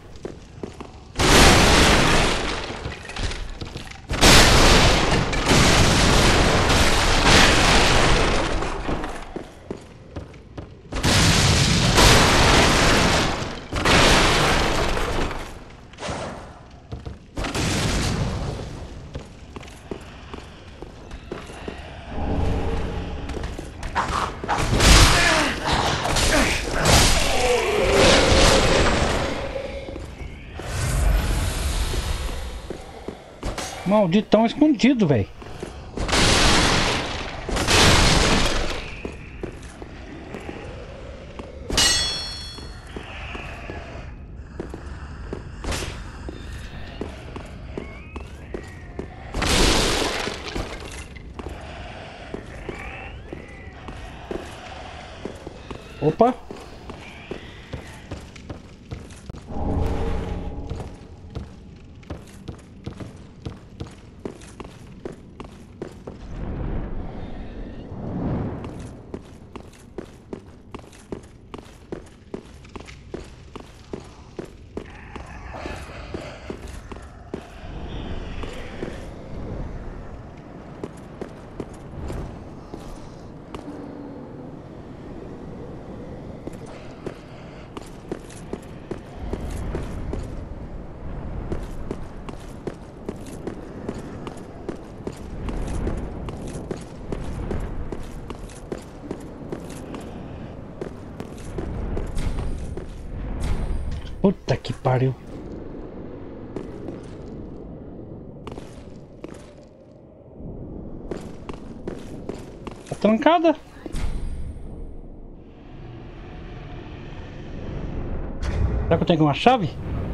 Malditão escondido, velho. Opa. Puta que pariu. Tá trancada. Será que eu tenho uma chave?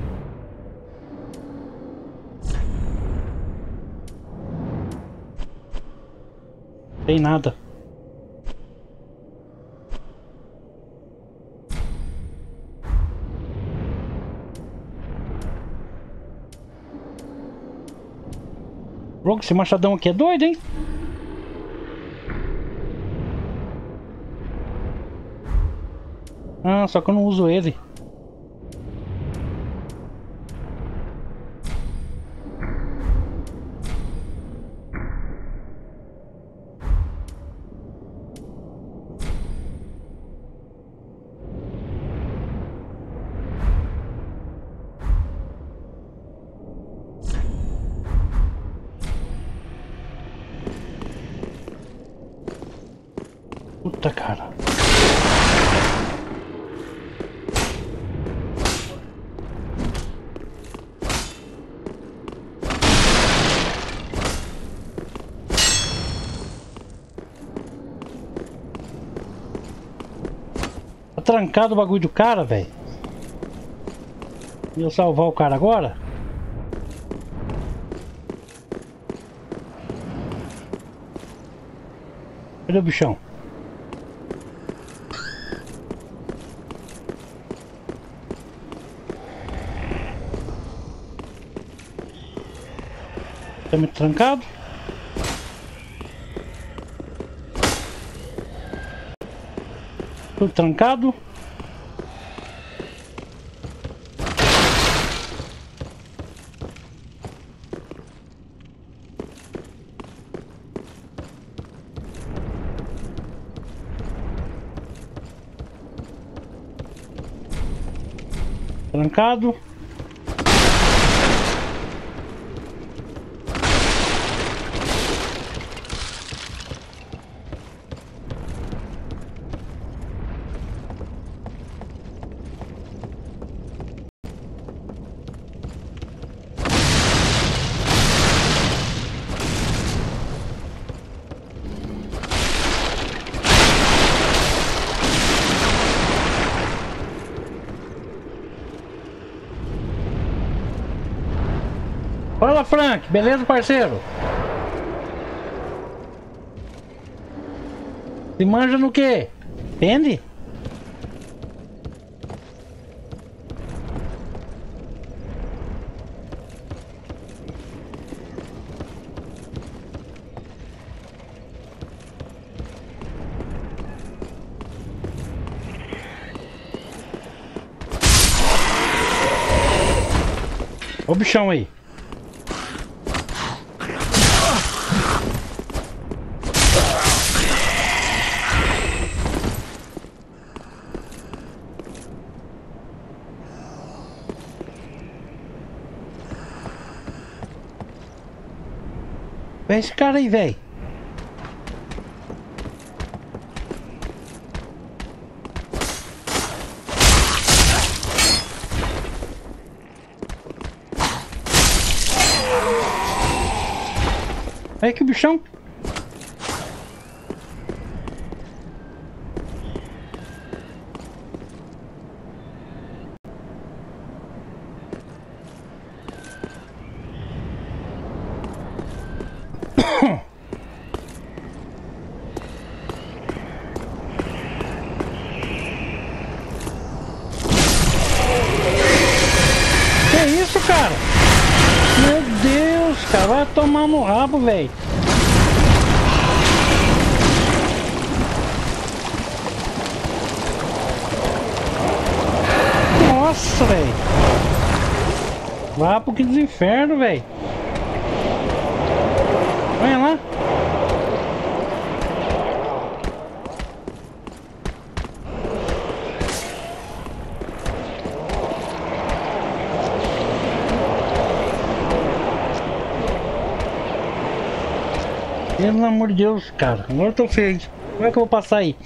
Tem nada. Rogue, esse machadão aqui é doido, hein? Ah, só que eu não uso ele. Puta, cara. Tá trancado o bagulho do cara, velho. E eu salvar o cara agora? Cadê o bichão? Tá muito trancado? Tudo trancado. Trancado. Fala, Frank, beleza, parceiro? Se manja no quê? Entende? Ó o bichão aí. Vem esse cara aí, velho. Aí que o bichão. Que isso, cara? Meu Deus, cara, vai tomar no rabo, velho. Nossa, velho. Vá pro que dos infernos, velho. Olha lá. Pelo amor de Deus, cara. Agora eu tô feio. Como é que eu vou passar aí?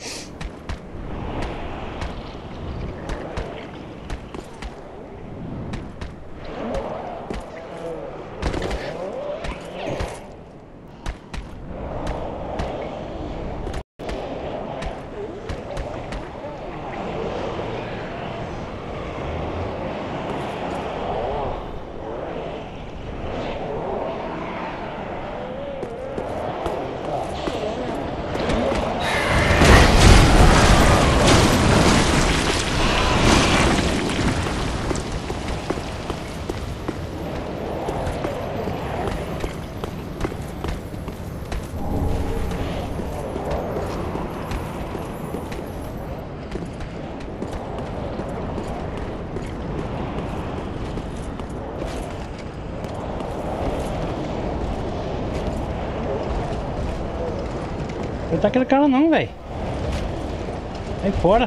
Não tá aquele cara não, velho. Sai fora.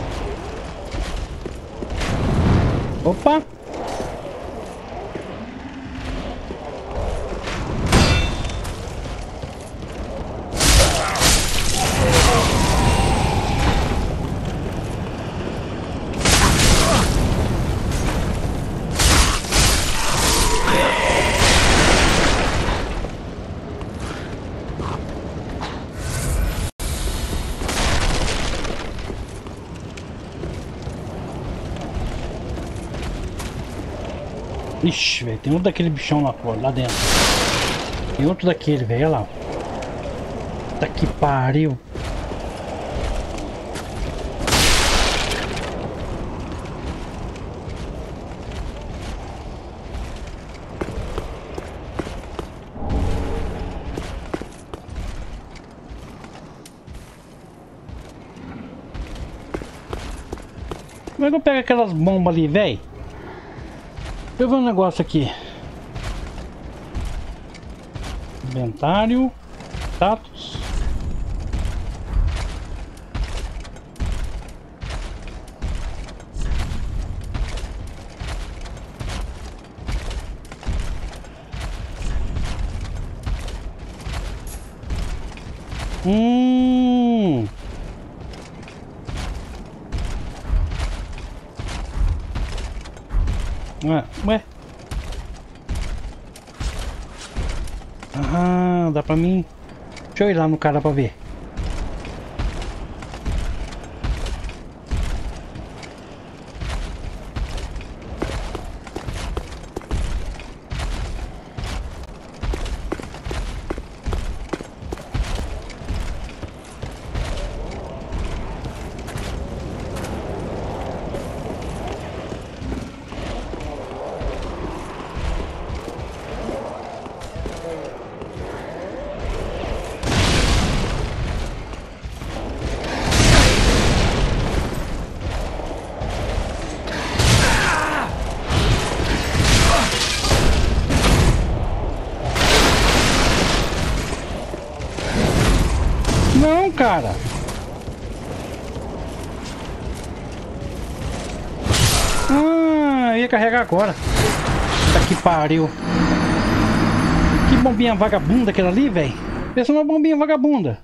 Opa. Ixi, velho, tem outro daquele bichão lá fora, lá dentro. Tem outro daquele, velho, olha lá. Puta que pariu. Como é que eu pego aquelas bombas ali, velho? Deixa eu ver um negócio aqui. Inventário. Status. Hum. Ué, ué. Ah, dá pra mim. Deixa eu ir lá no cara pra ver. Não, cara. Ah, ia carregar agora. Puta que pariu. Que bombinha vagabunda aquela ali, velho. Pensa numa bombinha vagabunda.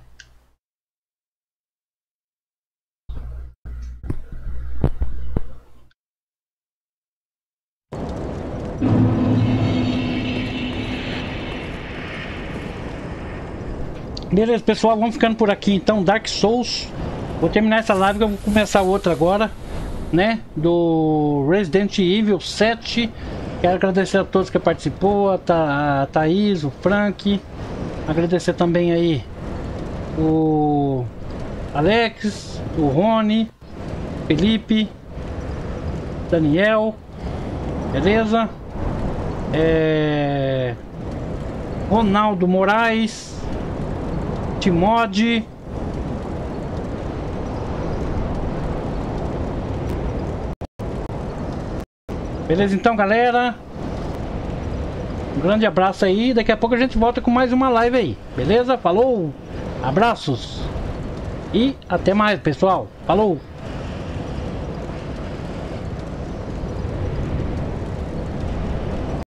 Beleza, pessoal, vamos ficando por aqui então. Dark Souls. Vou terminar essa live que eu vou começar outra agora, né? Do Resident Evil sete. Quero agradecer a todos que participou, a, Tha a Thaís, o Frank. Agradecer também aí o Alex, o Rony, Felipe, Daniel. Beleza? É... Ronaldo Moraes, Timod, beleza então, galera, um grande abraço aí, daqui a pouco a gente volta com mais uma live aí, beleza? Falou, abraços e até mais, pessoal, falou!